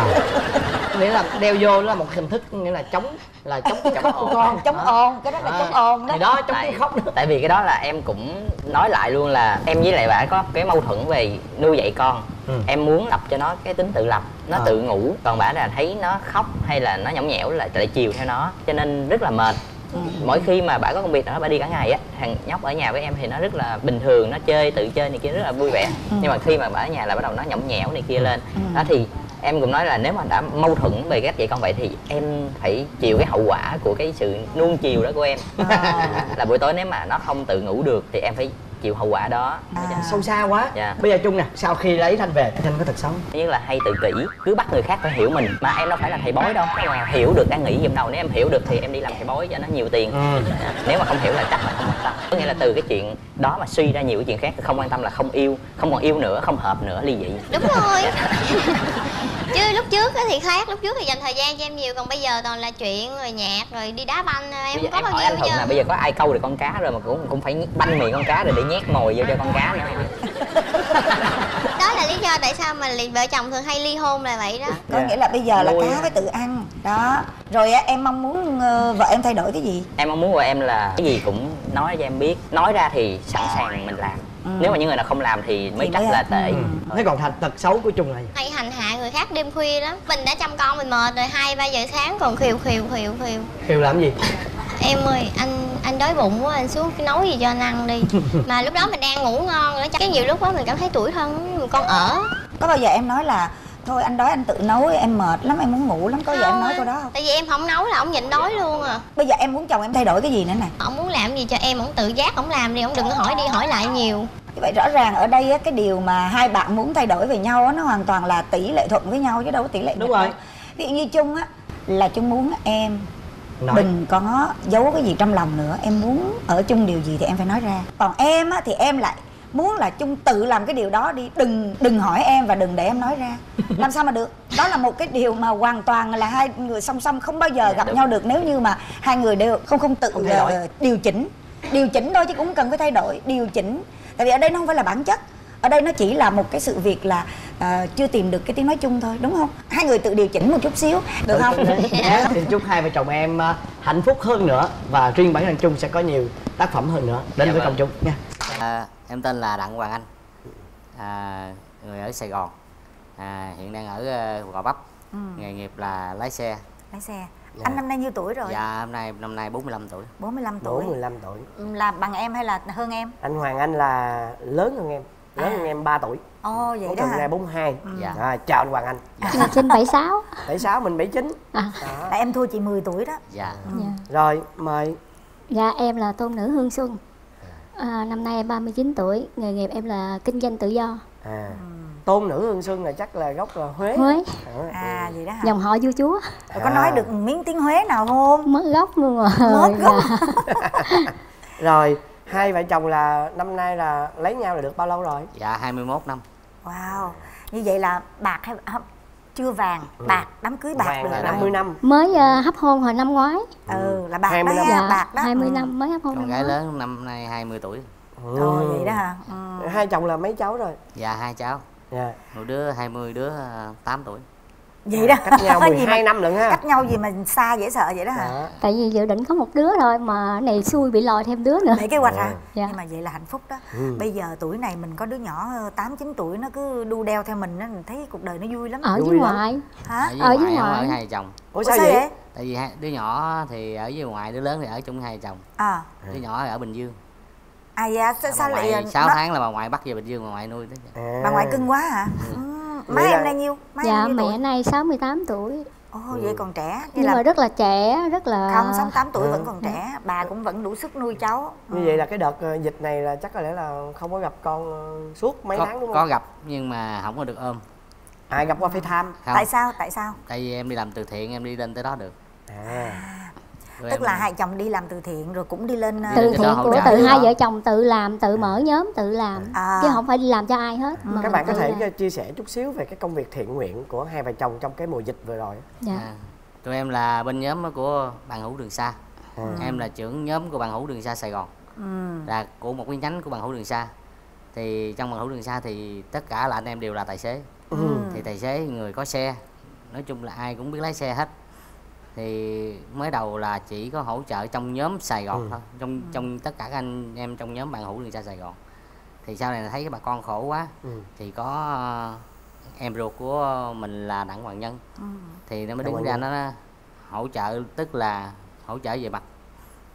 Nghĩa là đeo vô đó là một hình thức, nghĩa là chống khóc của con. Chống ồn, cái đó là chống ồn đó. Thì đó, chống cái khóc đó. Tại vì cái đó là em cũng nói lại luôn là em với lại bà có cái mâu thuẫn về nuôi dạy con. Em muốn tập cho nó cái tính tự lập, nó tự ngủ, còn bà là thấy nó khóc hay là nó nhõng nhẽo là lại chiều theo nó, cho nên rất là mệt. Mỗi khi mà bà có công việc đó bà đi cả ngày á, thằng nhóc ở nhà với em thì nó rất là bình thường, nó chơi tự chơi này kia rất là vui vẻ. Nhưng mà khi mà bà ở nhà là bắt đầu nó nhõng nhẽo này kia lên. Đó thì em cũng nói là nếu mà đã mâu thuẫn về cách dạy con vậy thì em phải chịu cái hậu quả của cái sự nuông chiều đó của em. Là buổi tối nếu mà nó không tự ngủ được thì em phải chịu hậu quả đó. Sâu xa quá. Dạ. Bây giờ Trung nè, sau khi lấy Thanh về, Thanh có thật xấu. Thứ nhất là hay tự kỷ, cứ bắt người khác phải hiểu mình. Mà em đâu phải là thầy bói đâu, mà hiểu được đang nghĩ giùm đầu. Nếu em hiểu được thì em đi làm thầy bói cho nó nhiều tiền. Nếu mà không hiểu là chắc là không quan tâm. Có nghĩa là từ cái chuyện đó mà suy ra nhiều cái chuyện khác. Không quan tâm là không yêu, không còn yêu nữa, không hợp nữa, ly dị. Đúng rồi. Chứ lúc trước thì khác, lúc trước thì dành thời gian cho em nhiều, còn bây giờ toàn là chuyện rồi nhạc rồi đi đá banh, em không có bao nhiêu bây giờ. Bây giờ có ai câu được con cá rồi mà cũng phải banh miệng con cá rồi để nhét mồi vô cho con cá nữa. Đó là lý do tại sao mà vợ chồng thường hay ly hôn là vậy đó. Có nghĩa là bây giờ là cá phải tự ăn đó. Rồi em mong muốn vợ em thay đổi cái gì? Em mong muốn vợ em là cái gì cũng nói cho em biết, nói ra thì sẵn sàng mình làm. Nếu mà những người nào không làm thì mới trách là tệ. Thế còn tật xấu của Trung là gì? Hay hành hạ người khác đêm khuya lắm. Mình đã chăm con mình mệt rồi, 2-3 giờ sáng còn khều. Khều làm gì? Em ơi, anh đói bụng quá, anh xuống nấu gì cho anh ăn đi. Mà lúc đó mình đang ngủ ngon nữa, cái nhiều lúc đó mình cảm thấy tủi thân, con ở. Có bao giờ em nói là thôi anh đói anh tự nấu, em mệt lắm, em muốn ngủ lắm, có bao giờ em nói câu đó không? Tại vì em không nấu là ông nhịn đói luôn à. Bây giờ em muốn chồng em thay đổi cái gì nữa nè? Ông muốn làm gì cho em, ông tự giác ông làm đi, ông đừng có hỏi đi hỏi lại nhiều. Như vậy rõ ràng ở đây á, cái điều mà hai bạn muốn thay đổi về nhau á, nó hoàn toàn là tỷ lệ thuận với nhau chứ đâu có tỷ lệ. Đúng rồi. Ví dụ như Trung á, là Trung muốn em Nói. đừng có giấu cái gì trong lòng nữa, em muốn ở chung điều gì thì em phải nói ra. Còn em á thì em lại muốn là Trung tự làm cái điều đó đi, đừng hỏi em và đừng để em nói ra. Làm sao mà được? Đó là một cái điều mà hoàn toàn là hai người song song không bao giờ gặp nhau được nếu như mà hai người đều không tự điều chỉnh thôi, chứ cũng không cần phải thay đổi, điều chỉnh. Tại vì ở đây nó không phải là bản chất, ở đây nó chỉ là một cái sự việc là chưa tìm được cái tiếng nói chung thôi, đúng không? Hai người tự điều chỉnh một chút xíu được không? Thì chúc hai vợ chồng em hạnh phúc hơn nữa, và riêng bản thân Trung sẽ có nhiều tác phẩm hơn nữa đến với công chúng nha. Em tên là Đặng Hoàng Anh, người ở Sài Gòn, hiện đang ở Gò Vấp, nghề nghiệp là lái xe. Lái xe. Anh năm nay nhiêu tuổi rồi? Dạ năm nay 45 tuổi. 45 tuổi. 45 tuổi. Là bằng em hay là hơn em? Anh Hoàng Anh là lớn hơn em, lớn hơn em 3 tuổi. Ồ vậy đó hả? Năm nay 42. Dạ. Chào anh Hoàng Anh. Em sinh 76. 76, mình 79. Là em thua chị 10 tuổi đó. Dạ. Rồi mời. Dạ em là Tôn Nữ Hương Xuân. Năm nay em 39 tuổi, nghề nghiệp em là kinh doanh tự do. Tôn Nữ Hương Xuân là chắc là gốc là Huế. Huế. Vậy đó hả? Dòng họ vua chúa. Rồi có nói được miếng tiếng Huế nào không? Mất gốc luôn rồi. Mất gốc. Rồi hai vợ chồng là năm nay là lấy nhau là được bao lâu rồi? Dạ 21 năm. Wow. Như vậy là bạc hay không? Chưa vàng, bạc, đám cưới bạc Vàng được là rồi. 50 năm. Mới hấp hôn hồi năm ngoái. Là bạc 20 đó năm. ha, bạc đó. 20 năm mới hấp hôn. Con gái lớn năm nay 20 tuổi. Ồ vậy đó hả? Hai chồng là mấy cháu rồi? Dạ 2 cháu. Dạ. Một đứa 20, đứa 8 tuổi. Vậy đó. Cách nhau Gì 12 năm lận ha. Cách nhau gì mà xa dễ sợ vậy đó hả? Tại vì dự định có một đứa thôi mà này xui bị lòi thêm đứa nữa. Để kế hoạch hả? Dạ. Nhưng mà vậy là hạnh phúc đó. Bây giờ tuổi này mình có đứa nhỏ 8-9 tuổi nó cứ đu đeo theo mình, mình thấy cuộc đời nó vui lắm. Ở với ngoại. Hả? Ở với Không ngoại. ở hai chồng. Ủa sao vậy? Tại vì đứa nhỏ thì ở với ngoại, đứa lớn thì ở chung với hai chồng. Đứa nhỏ ở Bình Dương. Dạ, sao lại 6 tháng là bà ngoại bắt về Bình Dương, bà ngoại nuôi. Bà ngoại cưng quá hả? Má em nay nhiêu? Dạ mẹ nay 68 tuổi. Ồ vậy còn trẻ. Nhưng mà rất là trẻ, rất là... Không, 68 tuổi vẫn còn trẻ. Bà cũng vẫn đủ sức nuôi cháu. Như vậy là cái đợt dịch này là chắc có lẽ là không có gặp con suốt mấy tháng đúng không? Có gặp nhưng mà không có được ôm. Gặp qua FaceTime. Tại sao? Tại vì em đi làm từ thiện, em đi lên tới đó được. Tức là hai chồng đi làm từ thiện rồi cũng đi lên từ thiện của tự hai vợ chồng tự làm, tự mở nhóm, tự làm chứ không phải đi làm cho ai hết. Các bạn có thể chia sẻ chút xíu về cái công việc thiện nguyện của hai vợ chồng trong cái mùa dịch vừa rồi. Tụi em là bên nhóm của Bạn Hữu Trường Sa. Em là trưởng nhóm của Bạn Hữu Trường Sa Sài Gòn, là của một cái nhánh của Bạn Hữu Trường Sa. Thì trong Bạn Hữu Trường Sa thì tất cả là anh em đều là tài xế. Thì tài xế người có xe, nói chung là ai cũng biết lái xe hết. Thì mới đầu là chỉ có hỗ trợ trong nhóm Sài Gòn thôi, trong tất cả các anh em trong nhóm Bạn Hữu Đường Xa Sài Gòn. Thì sau này thấy cái bà con khổ quá, thì có em ruột của mình là Đặng Hoàng Nhân, thì nó mới đứng ra nó hỗ trợ, tức là hỗ trợ về mặt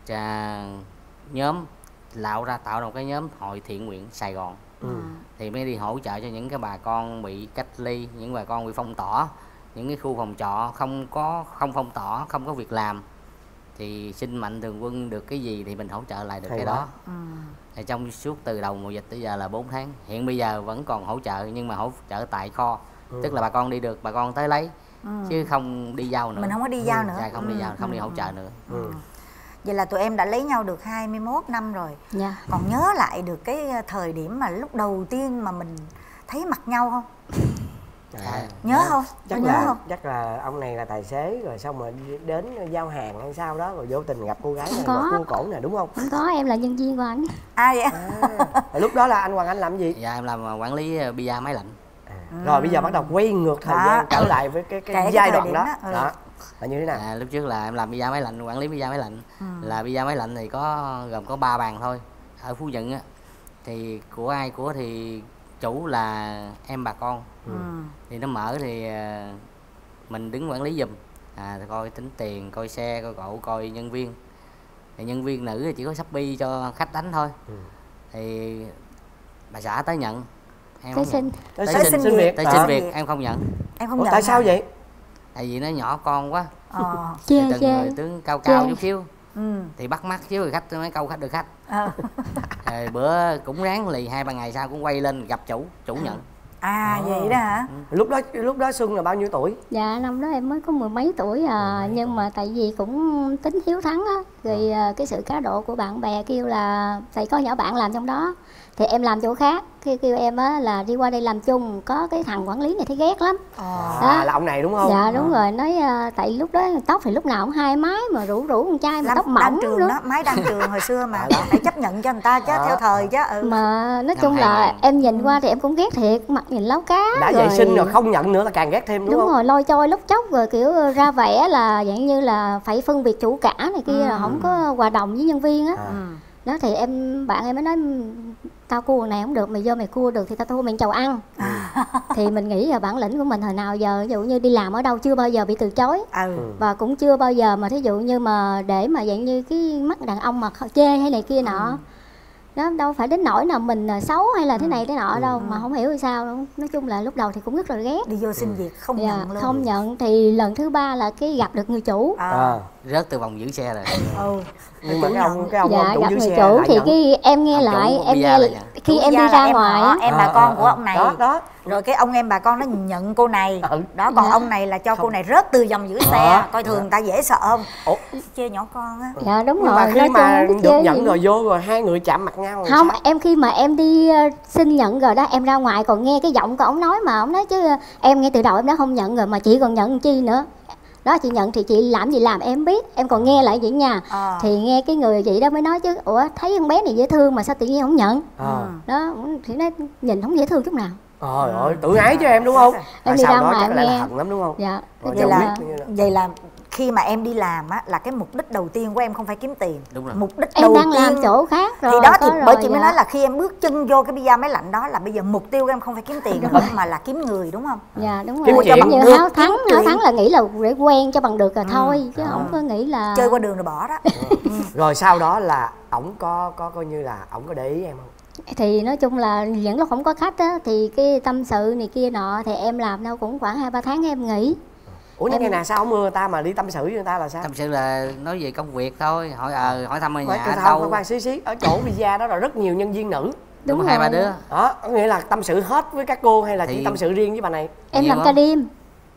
nhóm tạo ra một cái nhóm hội thiện nguyện Sài Gòn. Thì mới đi hỗ trợ cho những cái bà con bị cách ly, những bà con bị phong tỏa, những cái khu phòng trọ không phong tỏa, không có việc làm, thì xin mạnh thường quân được cái gì thì mình hỗ trợ lại được cái đó. Thì trong suốt từ đầu mùa dịch tới giờ là 4 tháng, hiện bây giờ vẫn còn hỗ trợ nhưng mà hỗ trợ tại kho, tức là bà con đi được bà con tới lấy, chứ không đi giao nữa. Mình không có đi giao nữa. Dạ, không đi giao, không đi hỗ trợ nữa. Vậy là tụi em đã lấy nhau được 21 năm rồi. Dạ. Còn nhớ lại được cái thời điểm mà lúc đầu tiên mà mình thấy mặt nhau không? Nhớ không? Chắc là ông này là tài xế rồi xong rồi đến giao hàng hay sao đó rồi vô tình gặp cô gái này rồi cua cổ nè, đúng không? Không có, em là nhân viên của anh. Vậy? Lúc đó là anh Hoàng Anh làm gì? Dạ em làm quản lý pizza máy lạnh. Rồi bây giờ bắt đầu quay ngược thời gian trở lại với cái giai đoạn đó. Đó là như thế nào? Lúc trước là em làm pizza máy lạnh, quản lý pizza máy lạnh. Là pizza máy lạnh thì gồm có 3 bàn thôi. Ở Phú Nhuận á thì của ai của thì chủ là em bà con. Thì nó mở thì mình đứng quản lý giùm, coi tính tiền, coi xe, coi cộ, coi nhân viên. Thì nhân viên nữ thì chỉ có Shopee cho khách đánh thôi. Thì bà xã tới nhận em Tới xin. Tới xin việc em không nhận. Em không nhận. Tại sao vậy? Tại vì nó nhỏ con quá. Chê Từng người tướng cao chút xíu. Thì bắt mắt xíu rồi khách mới câu khách được khách. Rồi bữa cũng ráng lì 2-3 ngày sau cũng quay lên gặp chủ nhận. Vậy đó hả? Lúc đó Xuân là bao nhiêu tuổi? Dạ năm đó em mới có 10 mấy tuổi nhưng mà tại vì cũng tính hiếu thắng á, rồi cái sự cá độ của bạn bè kêu là phải có nhỏ bạn làm trong đó, thì em làm chỗ khác, khi kêu em á là đi qua đây làm chung, có cái thằng quản lý này thấy ghét lắm. Là ông này đúng không? Dạ đúng rồi, nói tại lúc đó tóc thì lúc nào cũng 2 mái mà rủ con trai mà tóc mỏng trường nữa. đó, mái đăng trường hồi xưa mà phải chấp nhận cho người ta chứ, theo thời chứ. Mà nói chung là em nhìn qua thì em cũng ghét thiệt, mặt nhìn láo cá. Đã rồi... vệ sinh rồi không nhận nữa là càng ghét thêm đúng không? Đúng rồi, lôi trôi lúc chốc rồi kiểu ra vẻ là dạng như là phải phân biệt chủ cả này kia, là không có hòa đồng với nhân viên á. Đó thì bạn em mới nói tao cua này không được, mày vô mày cua được thì tao thua mày chầu ăn. Thì mình nghĩ là bản lĩnh của mình hồi nào giờ, ví dụ như đi làm ở đâu chưa bao giờ bị từ chối. Và cũng chưa bao giờ mà thí dụ như mà để mà dạng như cái mắt đàn ông mà chê hay này kia nọ. Đó đâu phải đến nỗi nào mình xấu hay là thế này thế nọ đâu, mà không hiểu vì sao đâu. Nói chung là lúc đầu thì cũng rất là ghét. Đi vô xin việc không nhận luôn. Không nhận, thì lần thứ 3 là cái gặp được người chủ. Rớt từ vòng giữ xe rồi. Nhưng mà cái ông gặp chủ giữ người xe chủ thì cái em nghe lại, khi em đi ra ngoài á, em bà con của ông này đó. Rồi cái ông em bà con nó nhận cô này. Đó, còn ông này là cho cô này rớt từ vòng giữ xe. Coi thường người ta dễ sợ không? Chê nhỏ con á. Dạ đúng nhưng rồi. mà khi mà được nhận rồi vô rồi hai người chạm mặt nhau rồi không sao? Em khi mà em đi xin nhận rồi đó, em ra ngoài còn nghe cái giọng của ông nói, mà ông nói chứ em nghe từ đầu em đã không nhận rồi mà chị còn nhận chi nữa. Đó, chị nhận thì chị làm gì làm em biết, em còn nghe lại vậy nha. Thì nghe cái người chị đó mới nói chứ, ủa thấy con bé này dễ thương mà sao tự nhiên không nhận. Đó thì nó nhìn không dễ thương chút nào. Trời ơi, tự ái cho em đúng không? Em đi ra ngoài em nghe hận lắm đúng không? Dạ. Vậy là khi mà em đi làm á, là cái mục đích đầu tiên của em không phải kiếm tiền. Đúng rồi. Mục đích em đầu đang tiên làm chỗ khác rồi. Thì đó thì bởi chị mới nói là khi em bước chân vô cái pizza máy lạnh đó là bây giờ mục tiêu của em không phải kiếm tiền nữa mà là kiếm người, đúng không? Dạ đúng kiếm rồi. chuyện Như háo thắng là nghĩ là để quen cho bằng được rồi thôi, chứ không có nghĩ là chơi qua đường rồi bỏ đó. Rồi sau đó là ổng có coi như là ổng có để ý em không? Thì nói chung là những lúc không có khách á, thì cái tâm sự này kia nọ thì em làm đâu cũng khoảng 2-3 tháng em nghỉ. Ủa những ngày nào sao không mưa người ta mà đi tâm sự với người ta là sao? Tâm sự là nói về công việc thôi, hỏi thăm ở nhà đâu. Khoan xí ở chỗ pizza đó là rất nhiều nhân viên nữ. Đúng 2-3 đứa. Đó, có nghĩa là tâm sự hết với các cô hay là chỉ tâm sự riêng với bà này? Em làm ca đêm.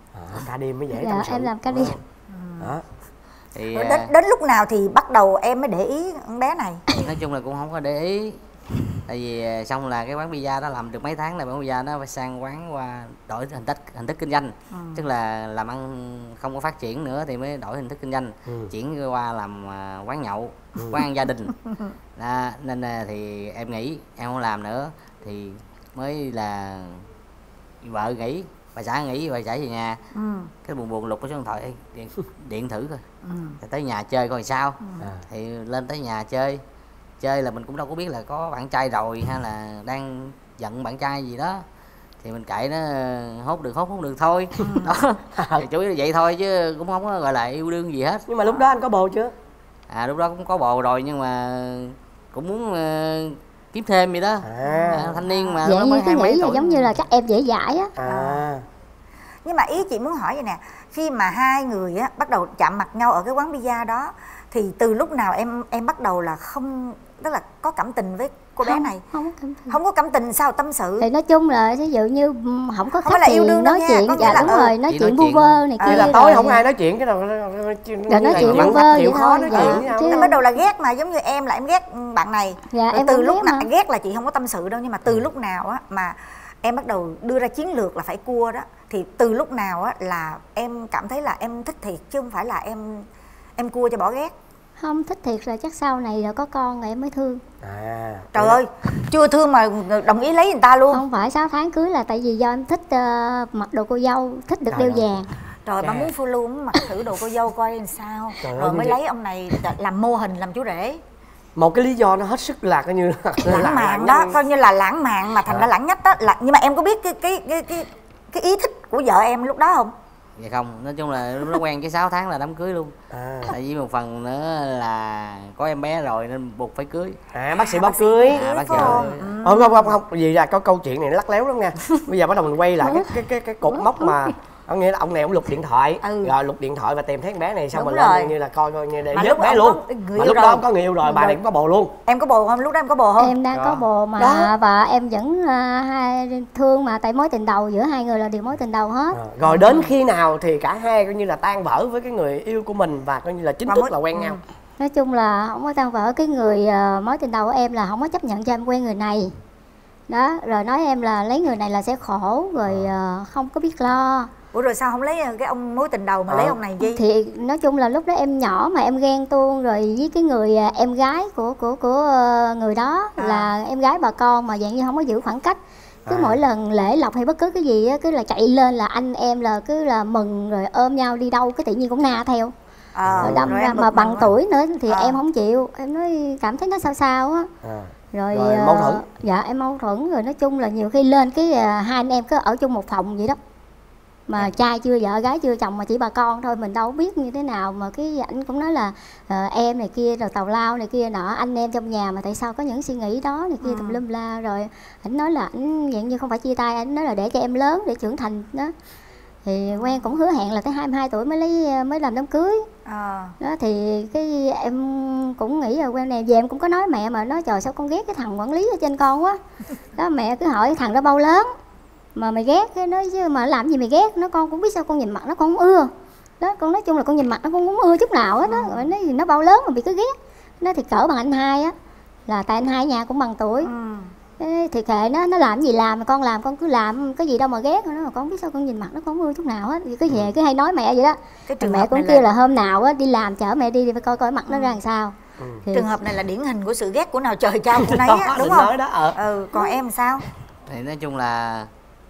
Ca đêm mới dễ dạ, tâm sự. Em làm ca đêm. Đó. Thì đến lúc nào thì bắt đầu em mới để ý con bé này? Nói chung là cũng không có để ý. Tại vì xong là cái quán pizza đó làm được mấy tháng là quán pizza nó phải sang quán qua đổi hình thức kinh doanh. Tức là làm ăn không có phát triển nữa thì mới đổi hình thức kinh doanh. Chuyển qua làm quán nhậu, quán ăn gia đình. Đó, nên thì em nghĩ em không làm nữa thì mới là vợ nghỉ, bà xã nghỉ, bà xã về nhà. Cái buồn lục cái số điện thoại điện thử coi. Tới nhà chơi coi sao. Thì lên tới nhà chơi là mình cũng đâu có biết là có bạn trai rồi hay là đang giận bạn trai gì đó, thì mình kệ nó, hốt được thôi. Đó. Chủ yếu là vậy thôi chứ cũng không có gọi là yêu đương gì hết. Nhưng mà lúc đó anh có bồ chưa? lúc đó cũng có bồ rồi nhưng mà cũng muốn kiếm thêm vậy đó. Thanh niên mà vậy như mới cái mấy nghĩ là tuổi giống như là các em dễ dãi á. Nhưng mà ý chị muốn hỏi vậy nè, khi mà hai người á bắt đầu chạm mặt nhau ở cái quán pizza đó thì từ lúc nào em bắt đầu là không, tức là có cảm tình với cô bé này? Không có cảm tình. Không có cảm tình sao tâm sự? Thì nói chung là ví dụ như không có Không khách là yêu thì đương nói đâu chuyện, nha, dạ đúng rồi, nói chuyện vu vơ này kia. Là tối không ai nói chuyện cái nào Rồi nói chuyện vu vơ chịu vậy khó thôi. nói chuyện với nhau. Em bắt đầu là ghét, mà giống như em là em ghét bạn này. Dạ, em từ cũng lúc ghét nào mà. ghét là chị không có tâm sự đâu, nhưng mà từ lúc nào á mà em bắt đầu đưa ra chiến lược là phải cua đó, thì từ lúc nào á là em cảm thấy là em thích thiệt chứ không phải là em cua cho bỏ ghét? Không thích thiệt là chắc sau này là có con rồi em mới thương. Trời ơi, chưa thương mà đồng ý lấy người ta luôn. Không phải 6 tháng cưới là tại vì do em thích mặc đồ cô dâu, thích được đeo vàng. Trời, bà muốn follow muốn mặc thử đồ cô dâu coi làm sao. Rồi mới lấy ông này làm mô hình, làm chú rể. Một cái lý do nó hết sức là coi như lãng mạn đó, coi như là lãng mạn mà thành ra lãng nhách đó. Nhưng mà em có biết cái ý thích của vợ em lúc đó không? Dạ không, nói chung là lúc nó quen cái 6 tháng là đám cưới luôn. Tại vì một phần nữa là có em bé rồi nên buộc phải cưới. Bác sĩ báo cưới. Bác sĩ không gì ra có câu chuyện này nó lắc léo lắm nha. Bây giờ bắt đầu mình quay lại cái cột mốc mà có nghĩa là ông này ông lục điện thoại, rồi lục điện thoại và tìm thấy con bé này xong rồi lên như là coi như để vớt bé luôn. Mà lúc đó ông có người yêu rồi, bà này cũng có bồ luôn. Em có bồ không? Lúc đó em có bồ không? Em đang có bồ mà đó. Và em vẫn thương mà, tại mối tình đầu giữa hai người là đều mối tình đầu hết. Rồi đến khi nào thì cả hai coi như là tan vỡ với cái người yêu của mình và coi như là chính thức là quen nhau? Nói chung là không có tan vỡ, cái người mối tình đầu của em là không có chấp nhận cho em quen người này. Đó, rồi nói em là lấy người này là sẽ khổ, rồi không có biết lo. Ủa rồi sao không lấy cái ông mối tình đầu mà lấy ông này gì? Thì nói chung là lúc đó em nhỏ mà em ghen tuông rồi với cái người em gái của người đó là em gái bà con mà dạng như không có giữ khoảng cách. Cứ mỗi lần lễ lộc hay bất cứ cái gì á, cứ là chạy lên là anh em là cứ là mừng rồi ôm nhau đi đâu cái tự nhiên cũng na theo. Rồi đâm ra mà bằng tuổi nữa thì em không chịu, em nói cảm thấy nó sao sao á. Rồi mâu thuẫn. Dạ em mâu thuẫn, rồi nói chung là nhiều khi lên cái hai anh em cứ ở chung một phòng vậy đó. Mà trai chưa vợ gái chưa chồng mà chỉ bà con thôi, mình đâu biết như thế nào. Mà cái ảnh cũng nói là em này kia rồi tào lao này kia nọ, anh em trong nhà mà tại sao có những suy nghĩ đó này kia tùm lum la. Rồi ảnh nói là ảnh dạng như không phải chia tay, ảnh nói là để cho em lớn để trưởng thành đó. Thì quen cũng hứa hẹn là tới 22 tuổi mới làm đám cưới. Đó thì cái em cũng nghĩ là quen này về em cũng có nói mẹ mà nói trời sao con ghét cái thằng quản lý ở trên con quá. Đó mẹ cứ hỏi thằng đó bao lớn mà mày ghét, cái nói chứ mà làm gì mày ghét nó, con cũng biết sao con nhìn mặt nó con không ưa. Đó con nói chung là con nhìn mặt nó con cũng ưa chút nào hết đó. Rồi nói gì nó bao lớn mà bị cứ ghét. Nó thì cỡ bằng anh hai á, là tại anh hai nhà cũng bằng tuổi. Thì kệ nó làm gì làm mà con làm, con cứ làm cái gì đâu mà ghét nó, mà con biết sao con nhìn mặt nó con không ưa chút nào hết. Cứ về cứ hay nói mẹ vậy đó. Mẹ cũng kêu là hôm nào á đi làm chở mẹ đi phải coi mặt nó ra làm sao. Trường hợp này là điển hình của sự ghét của nào trời trao của nấy á, đúng không? Còn em sao? Thì nói chung là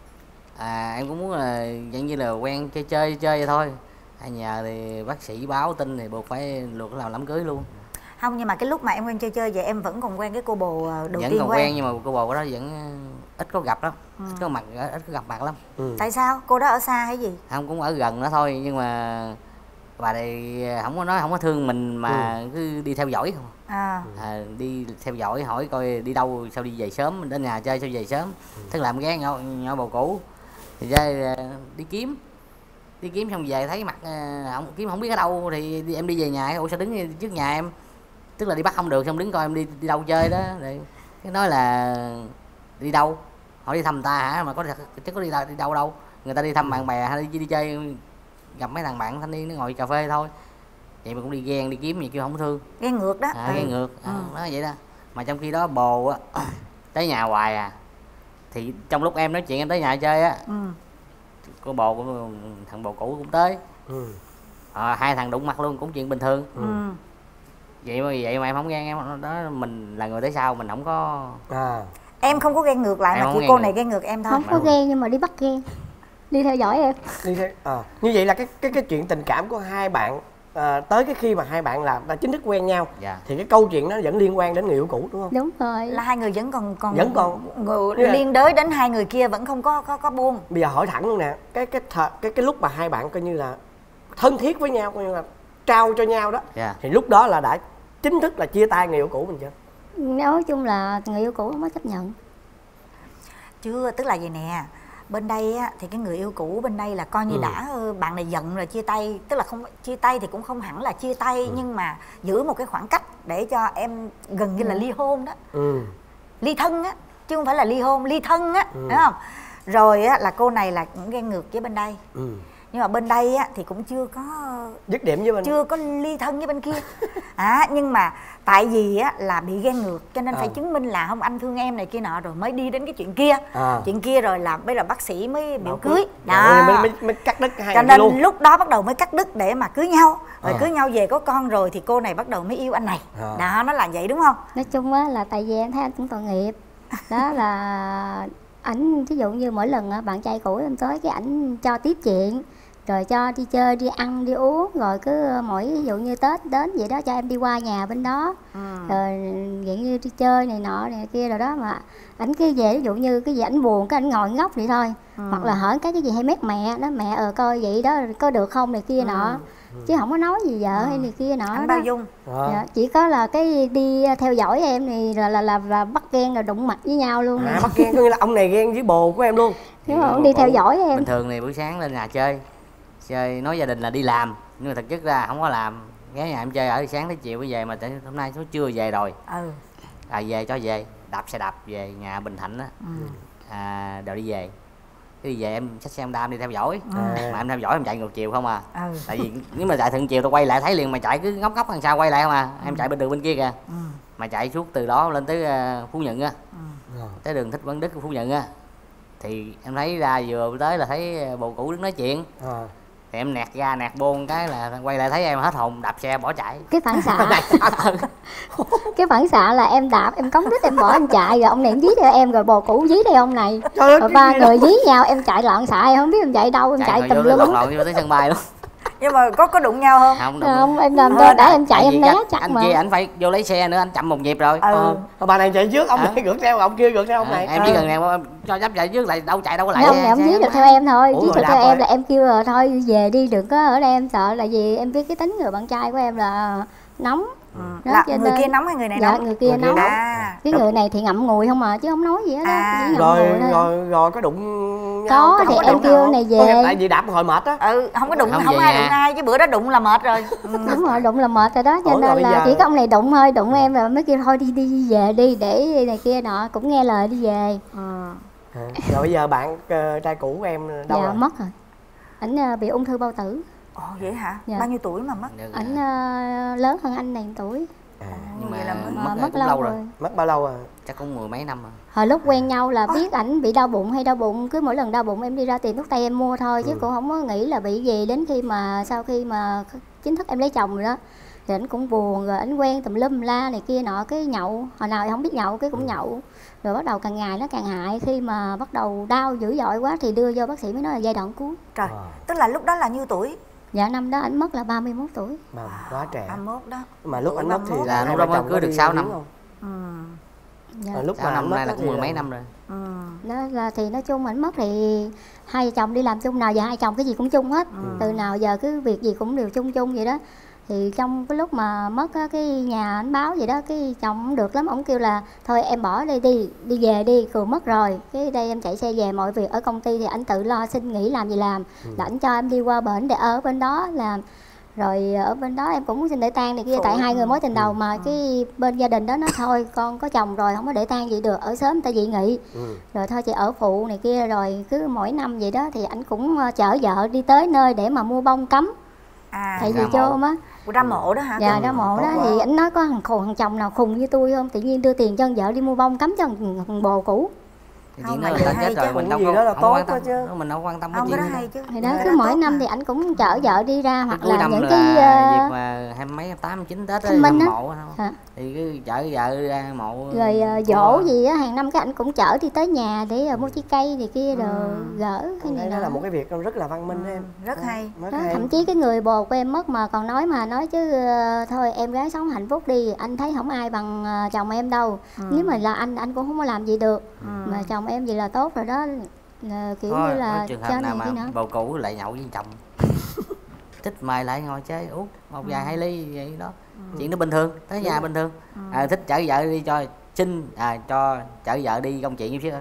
em cũng muốn là dạng như là quen chơi vậy thôi. Nhờ thì bác sĩ báo tin thì buộc phải luật làm đám cưới luôn. Không, nhưng mà cái lúc mà em quen chơi vậy em vẫn còn quen cái cô bồ đầu vẫn tiên còn quen nhưng mà cô bồ đó vẫn ít có gặp lắm, ít có gặp mặt lắm. Tại sao? Cô đó ở xa hay gì? Không, cũng ở gần đó thôi, nhưng mà bà này không có nói không có thương mình mà cứ đi theo dõi không. Đi theo dõi hỏi coi đi đâu, sao đi về sớm, đến nhà chơi sao về sớm. Tức là em ghé nhỏ bầu cũ thì chơi đi kiếm xong về thấy mặt kiếm không biết ở đâu thì em đi về nhà. Ủa sao đứng trước nhà em, tức là đi bắt không được, xong đứng coi em đi đâu chơi đó. Rồi cái nói là đi đâu, hỏi đi thăm người ta hả, mà có chứ có đi đâu đâu, người ta đi thăm bạn bè hay đi chơi gặp mấy thằng bạn thanh niên nó ngồi cà phê thôi. Vậy mà cũng đi ghen đi kiếm gì kêu không thương, ghen ngược đó. Ghen ngược nói vậy đó. Mà trong khi đó bồ á tới nhà hoài thì trong lúc em nói chuyện em tới nhà chơi á, cô bồ của thằng bồ cũ cũng tới. Hai thằng đụng mặt luôn, cũng chuyện bình thường. Vậy mà em không ghen, em đó mình là người tới sau mình không có. Em không có ghen ngược lại mà chỉ cô này ghen ngược em thôi. Không có ghen nhưng mà đi bắt ghen, đi theo dõi em. Như vậy là cái chuyện tình cảm của hai bạn tới cái khi mà hai bạn là chính thức quen nhau thì cái câu chuyện nó vẫn liên quan đến người yêu cũ đúng không? Đúng rồi. Là hai người vẫn còn liên đới đến hai người kia vẫn không có buông. Bây giờ hỏi thẳng luôn nè, cái lúc mà hai bạn coi như là thân thiết với nhau, coi như là trao cho nhau đó, thì lúc đó là đã chính thức là chia tay người yêu cũ mình chưa? Nói chung là người yêu cũ không có chấp nhận. Chưa, tức là gì nè, bên đây á, thì cái người yêu cũ bên đây là coi như đã bạn này giận rồi chia tay, tức là không chia tay thì cũng không hẳn là chia tay, nhưng mà giữ một cái khoảng cách để cho em gần như là ly hôn đó, ly thân á, chứ không phải là ly hôn, ly thân á, hiểu không? Rồi á là cô này là cũng ghen ngược với bên đây, nhưng mà bên đây á thì cũng chưa có dứt điểm với bên, chưa có ly thân với bên kia. Nhưng mà tại vì á là bị ghen ngược cho nên phải chứng minh là không anh thương em này kia nọ, rồi mới đi đến cái chuyện kia. Chuyện kia rồi là bây giờ bác sĩ mới biểu cưới đó, mới cắt đứt hai cho nên luôn. lúc đó bắt đầu mới cắt đứt để mà cưới nhau, rồi cưới nhau về có con rồi thì cô này bắt đầu mới yêu anh này. Đó, nó là vậy đúng không? Nói chung á là tại vì em thấy anh cũng tội nghiệp đó, là ảnh ví dụ như mỗi lần bạn trai cũ em tới cái ảnh cho tiếp chuyện, rồi cho đi chơi, đi ăn, đi uống, rồi cứ mỗi ví dụ như Tết đến vậy đó cho em đi qua nhà bên đó, rồi vậy như đi chơi này nọ này kia rồi đó, mà ảnh cứ về ví dụ như cái gì ảnh buồn cái ảnh ngồi ngốc vậy thôi, hoặc là hỏi cái gì hay mét mẹ đó, mẹ coi vậy đó có được không này kia nọ, chứ không có nói gì vợ hay này kia nọ đó. Bao dung. Chỉ có là cái đi theo dõi em thì là bắt ghen rồi đụng mặt với nhau luôn. Bắt ghen có nghĩa là ông này ghen với bồ của em luôn. Đúng rồi, ông đi theo dõi em. Bình thường thì buổi sáng lên nhà chơi nói gia đình là đi làm, nhưng mà thực chất ra không có làm, ghé nhà em chơi ở sáng tới chiều mới về, mà hôm nay nó chưa về rồi. Về cho về, đạp xe đạp về nhà Bình Thạnh á, đều đi về. Cái đi về em xách xe Honda đi theo dõi, mà em theo dõi em chạy ngược chiều không à. Tại vì nếu mà chạy thuận chiều tao quay lại thấy liền mà chạy cứ ngóc ngóc đằng sau quay lại không à. Em chạy bên đường bên kia kìa, mà chạy suốt từ đó lên tới Phú Nhuận á, tới đường Thích Quán Đức của Phú Nhuận á, thì em thấy ra vừa tới là thấy bồ cũ đứng nói chuyện. Thì em nẹt ra nẹt bôn cái là quay lại thấy em hết hồn, đạp xe bỏ chạy. Cái phản xạ cái phản xạ là em đạp, em cống đít em bỏ em chạy, rồi ông này dí theo em, rồi bồ cũ dí theo ông này, rồi ba người dí nhau, em chạy loạn xạ, em không biết em chạy đâu, em chạy tùm lum vô tới sân bay luôn. Nhưng mà có đụng nhau không? Không, em làm cho để em chạy em né chắc anh mà. Kia anh phải vô lấy xe nữa, anh chậm một nhịp rồi. Bà này chạy trước, ông này ngược theo, ông kia ngược theo ông này. Em chỉ cần em cho dấp chạy trước lại đâu chạy đâu có lại. Ông này ông dí được theo em thôi, dí được theo em là em kêu rồi thôi về đi, đừng có ở đây em sợ, là vì em biết cái tính người bạn trai của em là nóng. Là người kia nóng hay người này nóng? Dạ, người kia nóng. Cái người này thì ngậm ngùi không mà chứ không nói gì hết đó. Rồi có đụng có thì em kêu này về. Tại vì đạp hồi mệt á. Không có đụng, không ai đụng ai, chứ bữa đó đụng là mệt rồi. Đúng rồi, đụng là mệt rồi đó, cho nên là chỉ có ông này đụng thôi, đụng em rồi mới kêu thôi đi về đi, để này kia nọ, cũng nghe lời đi về. Rồi bây giờ bạn trai cũ của em đâu rồi? Dạ mất rồi. Ảnh bị ung thư bao tử. Ồ vậy hả? Bao nhiêu tuổi mà mất? Ảnh lớn hơn anh này 1 tuổi. Nhưng mà mất lâu rồi. Mất bao lâu rồi? Chắc cũng 10 mấy năm rồi. Hồi lúc quen nhau là biết ảnh bị đau bụng hay đau bụng, cứ mỗi lần đau bụng em đi ra tìm thuốc tây em mua thôi, chứ cũng không có nghĩ là bị gì. Đến khi mà sau khi mà chính thức em lấy chồng rồi đó, thì ảnh cũng buồn, rồi ảnh quen tùm lum la này kia nọ, cái nhậu, hồi nào em không biết nhậu cái cũng nhậu, rồi bắt đầu càng ngày nó càng hại, khi mà bắt đầu đau dữ dội quá thì đưa vô bác sĩ mới nói là giai đoạn cuối. Trời, tức là lúc đó là nhiêu tuổi? Dạ năm đó ảnh mất là 31 tuổi. Quá trẻ. 31 đó. Mà lúc anh mất thì là lúc đó mới cưới được 6 năm. Lúc mà năm nay là cũng 10 mấy năm rồi. Đó là thì nói chung ảnh mất thì hai vợ chồng đi làm chung, nào giờ hai chồng cái gì cũng chung hết, từ nào giờ cứ việc gì cũng đều chung chung vậy đó. Thì trong cái lúc mà mất á, cái nhà anh báo vậy đó, cái chồng không được lắm, ổng kêu là thôi em bỏ đây đi về đi, Cường mất rồi, cái đây em chạy xe về, mọi việc ở công ty thì anh tự lo, xin nghỉ làm gì làm, là anh cho em đi qua bển để ở bên đó làm. Rồi ở bên đó em cũng xin để tang này kia, tại hai người mối tình đầu mà, cái bên gia đình đó nói thôi con có chồng rồi không có để tang gì được, ở sớm ta dị nghị, rồi thôi chị ở phụ này kia. Rồi cứ mỗi năm vậy đó thì anh cũng chở vợ đi tới nơi để mà mua bông cấm, tại vì cho á ra mộ đó hả? Dạ ra mộ đó. Thì anh nói có thằng chồng nào khùng như tôi không, tự nhiên đưa tiền cho vợ đi mua bông cấm cho thằng bồ cũ. Không mà là hay rồi mình đâu gì đó là tốt đó chứ. Mình đâu quan tâm cái chuyện đó hay chứ. Thì đó cứ mỗi năm thì anh cũng chở vợ đi ra, hoặc là những cái dịp mà 20 mấy 8 9 Tết á, thăm mộ thì cứ chở vợ ra mộ. Rồi giỗ gì á, hàng năm cái anh cũng chở đi tới nhà để mua trái cây này kia rồi gỡ cái này. Đó là một cái việc rất là văn minh em. Rất hay. Đó, thậm chí cái người bồ của em mất mà còn nói chứ thôi em gái sống hạnh phúc đi, anh thấy không ai bằng chồng em đâu. Nếu mà là anh cũng không có làm gì được, mà chồng em vậy là tốt rồi đó. Kiểu như là trường hợp nào mà bầu cũ lại nhậu với chồng thích mời lại ngồi chơi uống một vài hai ly vậy đó. Chuyện nó bình thường, tới nhà bình thường. Thích chở vợ đi cho xin, cho chở vợ đi công chuyện chút xíu.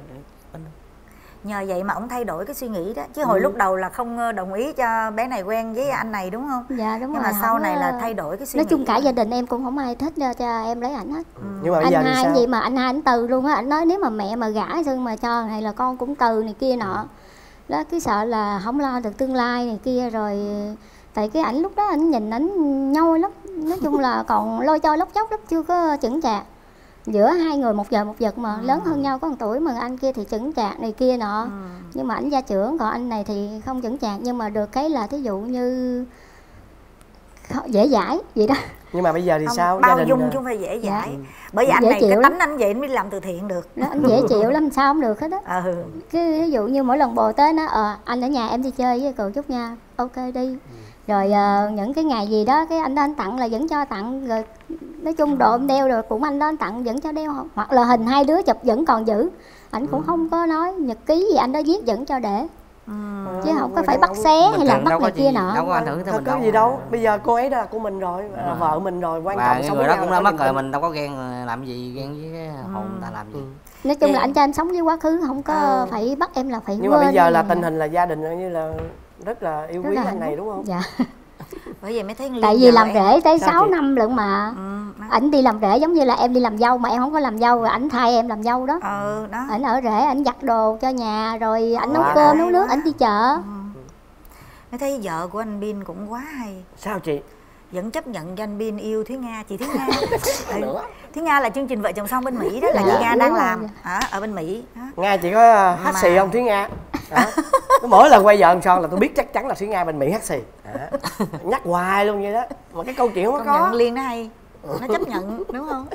Nhờ vậy mà ông thay đổi cái suy nghĩ đó. Chứ hồi lúc đầu là không đồng ý cho bé này quen với anh này đúng không? Dạ đúng nhưng rồi. mà sau này là thay đổi cái suy nói nghĩ. chung cả gia đình em cũng không ai thích cho em lấy ảnh hết. Nhưng mà bây anh giờ thì hai sao? gì mà anh hai anh từ luôn á, anh nói nếu mà mẹ mà gả xong mà cho này là con cũng từ này kia nọ. Đó, cứ sợ là không lo được tương lai này kia rồi. Tại cái ảnh lúc đó anh nhìn ảnh nhoi lắm. Nói chung là còn lôi trôi lóc chóc lắm, chưa có chững chạc. Giữa hai người một giờ một vật mà lớn hơn nhau có 1 tuổi, mà anh kia thì chững chạc này kia nọ. Nhưng mà ảnh gia trưởng, còn anh này thì không chững chạc. Nhưng mà được cái là thí dụ như dễ dãi vậy đó. Nhưng mà bây giờ thì không, sao? bao Gia đình dung chứ không phải dễ dãi. Bởi vì anh dễ này chịu cái lắm. tánh anh vậy anh mới làm từ thiện được. Đó, anh dễ chịu lắm, sao không được hết á. Cứ ví dụ như mỗi lần bồ tới nó anh ở nhà em đi chơi với cậu chút nha, ok đi. Rồi những cái ngày gì đó cái anh đó anh tặng là vẫn cho tặng. Rồi nói chung đồ em đeo rồi cũng anh đó anh tặng vẫn cho đeo. Hoặc là hình hai đứa chụp vẫn còn giữ. Anh cũng không có nói nhật ký gì anh đó viết vẫn cho để. Chứ không có phải bắt xé hay là bắt này kia nọ. Đâu có ảnh hưởng tới mình đâu. Có gì đâu. Bây giờ cô ấy đó là của mình rồi, vợ mình rồi, quan trọng sống người với đó cũng đã mất rồi, mình đâu có ghen làm gì, ghen với cái hồn người ta làm gì. Nói chung là anh cho em sống với quá khứ, không có phải bắt em là phải nhưng quên. mà bây giờ là tình hình là gia đình như là rất là yêu quý anh này đúng không? Dạ. Bởi vậy mới thấy tại vì làm rể tới 6 năm lận mà. Ảnh đi làm rể giống như là em đi làm dâu mà em không có làm dâu, rồi ảnh thay em làm dâu đó. Ảnh ở rể, ảnh giặt đồ cho nhà, rồi ảnh nấu cơm nấu nước, ảnh đi chợ. Mới thấy vợ của anh Bin cũng quá hay. Sao chị? Vẫn chấp nhận cho anh Bin yêu Thúy Nga, chị Thúy Nga. Thúy Nga là chương trình Vợ Chồng Son bên Mỹ đó, là chị Nga đang làm ở bên Mỹ. Nga chỉ có hát xì không Thúy Nga? Mỗi lần quay Vợ Chồng Son là tôi biết chắc chắn là Thúy Nga bên Mỹ hát xì. Nhắc hoài luôn vậy đó, mà cái câu chuyện không có. Nhận Liên nó hay, nó chấp nhận đúng không?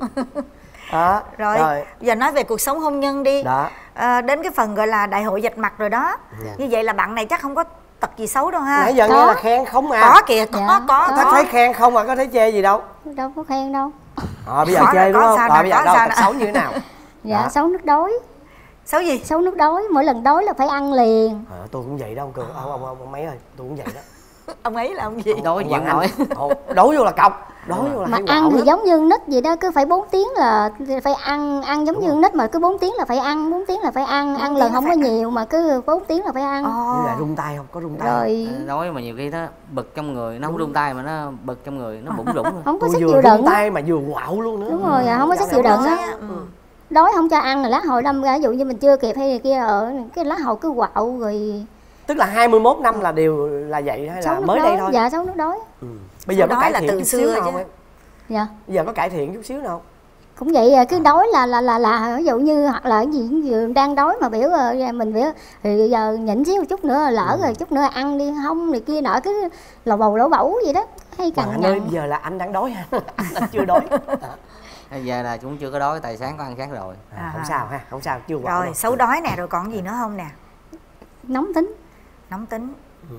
Rồi giờ nói về cuộc sống hôn nhân đi. Đến cái phần gọi là đại hội vạch mặt rồi đó. Như vậy là bạn này chắc không có tật gì xấu đâu ha. Nãy giờ nghe là khen không à? Có kìa, có. Thấy khen không à, có thấy chê gì đâu. Đâu có khen đâu. Bây giờ chê đúng không? Bây giờ đâu tật xấu như thế nào? Dạ xấu nước đói. Xấu gì? Xấu nước đói, mỗi lần đói là phải ăn liền. Tôi cũng vậy đó ông Cường, ông mấy ơi, tôi cũng vậy đó. Ông ấy là ông gì? Đói chịu nổi. Đói vô là cọc. Mà ăn thì giống như nít vậy đó, cứ phải 4 tiếng là phải ăn giống như nít mà cứ 4 tiếng là phải ăn, 4 tiếng là phải ăn lần không có nhiều mà cứ 4 tiếng là phải ăn. Như là rung tay không? Có rung tay rồi đói mà nhiều khi nó bực trong người, nó không rung tay mà nó bực trong người, nó bụng rủng. Không có sức chịu chịu đựng tay mà vừa quạo luôn nữa. Đúng rồi, không có sức chịu đựng á. Đói không cho ăn là lá hồi đâm ra, ví dụ như mình chưa kịp hay này kia ở cái lá hồi cứ quạo rồi. Tức là 21 năm là đều là vậy hay là mới đây thôi? Dạ xấu nước đói. Bây giờ có cải thiện chút xíu nào không em? Dạ. Bây giờ có cải thiện chút xíu nào? Cũng vậy, cứ đói là ví dụ như hoặc là cái gì đang đói mà biểu mình biểu thì giờ nhịn xíu chút nữa lỡ rồi chút nữa ăn đi không này kia nọ, cứ lầu bầu lỗ bẩu vậy đó. Hay cằn nhằn. Ơi, bây giờ là anh đang đói ha. Anh chưa đói. Bây giờ là cũng chưa có đói, tại sáng có ăn sáng rồi. Không sao ha, không sao, chưa quạo. Rồi xấu đói nè, rồi còn gì nữa không nè? Nóng tính. Nóng tính.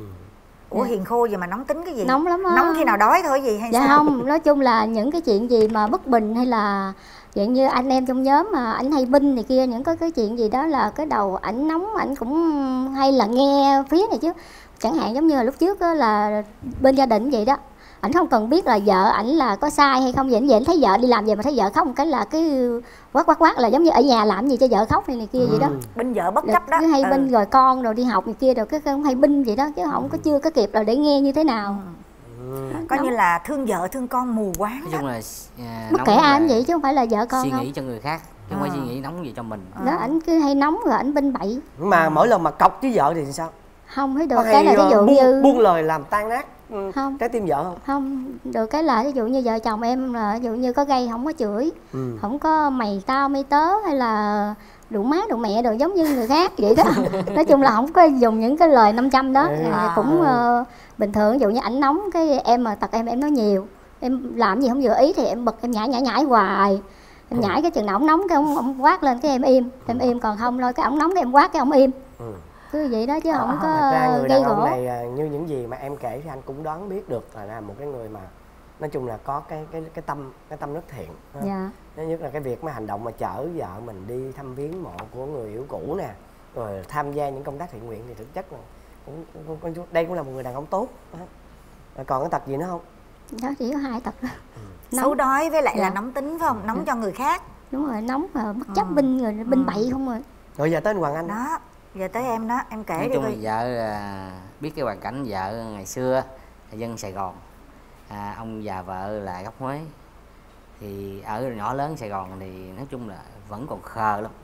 Ủa hiền khô gì mà nóng tính cái gì? Nóng lắm á. Nóng khi nào đói thôi gì hay dạ sao? Không, nói chung là những cái chuyện gì mà bất bình hay là chuyện như anh em trong nhóm mà ảnh hay binh này kia, những cái chuyện gì đó là cái đầu ảnh nóng, ảnh cũng hay là nghe phía này chứ. Chẳng hạn giống như là lúc trước đó là bên gia đình vậy đó, ảnh không cần biết là vợ ảnh là có sai hay không, vậy ảnh thấy vợ đi làm về mà thấy vợ khóc một cái là cái quát là giống như ở nhà làm gì cho vợ khóc này kia vậy đó. Binh vợ bất chấp đó. Cứ hay binh rồi con rồi đi học này kia rồi cái hay binh vậy đó, chứ không có chưa có kịp là để nghe như thế nào. Coi như là thương vợ thương con mù quáng. Nói chung là bất kể ai cũng vậy chứ không phải là vợ con suy không. nghĩ cho người khác chứ không phải suy nghĩ nóng gì cho mình. Đó, ảnh cứ hay nóng rồi ảnh binh bậy. Mà mỗi lần mà cọc với vợ thì sao? Không thấy được cái là ví dụ như buông lời làm tan nát không trái tim vợ không? Không được cái là ví dụ như vợ chồng em là ví dụ như có gây không có chửi, không có mày tao mày tớ hay là đủ má đủ mẹ đồ giống như người khác vậy đó. Nói chung là không có dùng những cái lời 500 đó. Cũng bình thường. Ví dụ như ảnh nóng cái em mà tật em nói nhiều, em làm gì không vừa ý thì em bực, em nhảy hoài, em nhảy cái chừng nào ổng nóng cái ông quát lên cái em im, còn không thôi cái ổng nóng cái em quát cái ông im. Cứ vậy đó chứ không có người gây đàn ông gổ. này như những gì mà em kể thì anh cũng đoán biết được là một cái người mà nói chung là có cái tâm rất thiện. Dạ. Nhất là cái việc mà hành động mà chở vợ mình đi thăm viếng mộ của người yêu cũ nè, rồi tham gia những công tác thiện nguyện thì thực chất là đây cũng là một người đàn ông tốt. Còn cái tật gì nữa không? Đó chỉ có 2 tật đó. Xấu đói với lại là nóng tính phải không? Nóng cho người khác. Đúng rồi, nóng mà bất chấp binh rồi binh bậy không rồi. Rồi giờ tới anh Hoàng Anh đó. Giờ tới em đó, em kể nói đi. chung là vợ biết cái hoàn cảnh vợ ngày xưa là dân Sài Gòn, ông già vợ là gốc Huế, thì ở nhỏ lớn Sài Gòn thì nói chung là vẫn còn khờ lắm.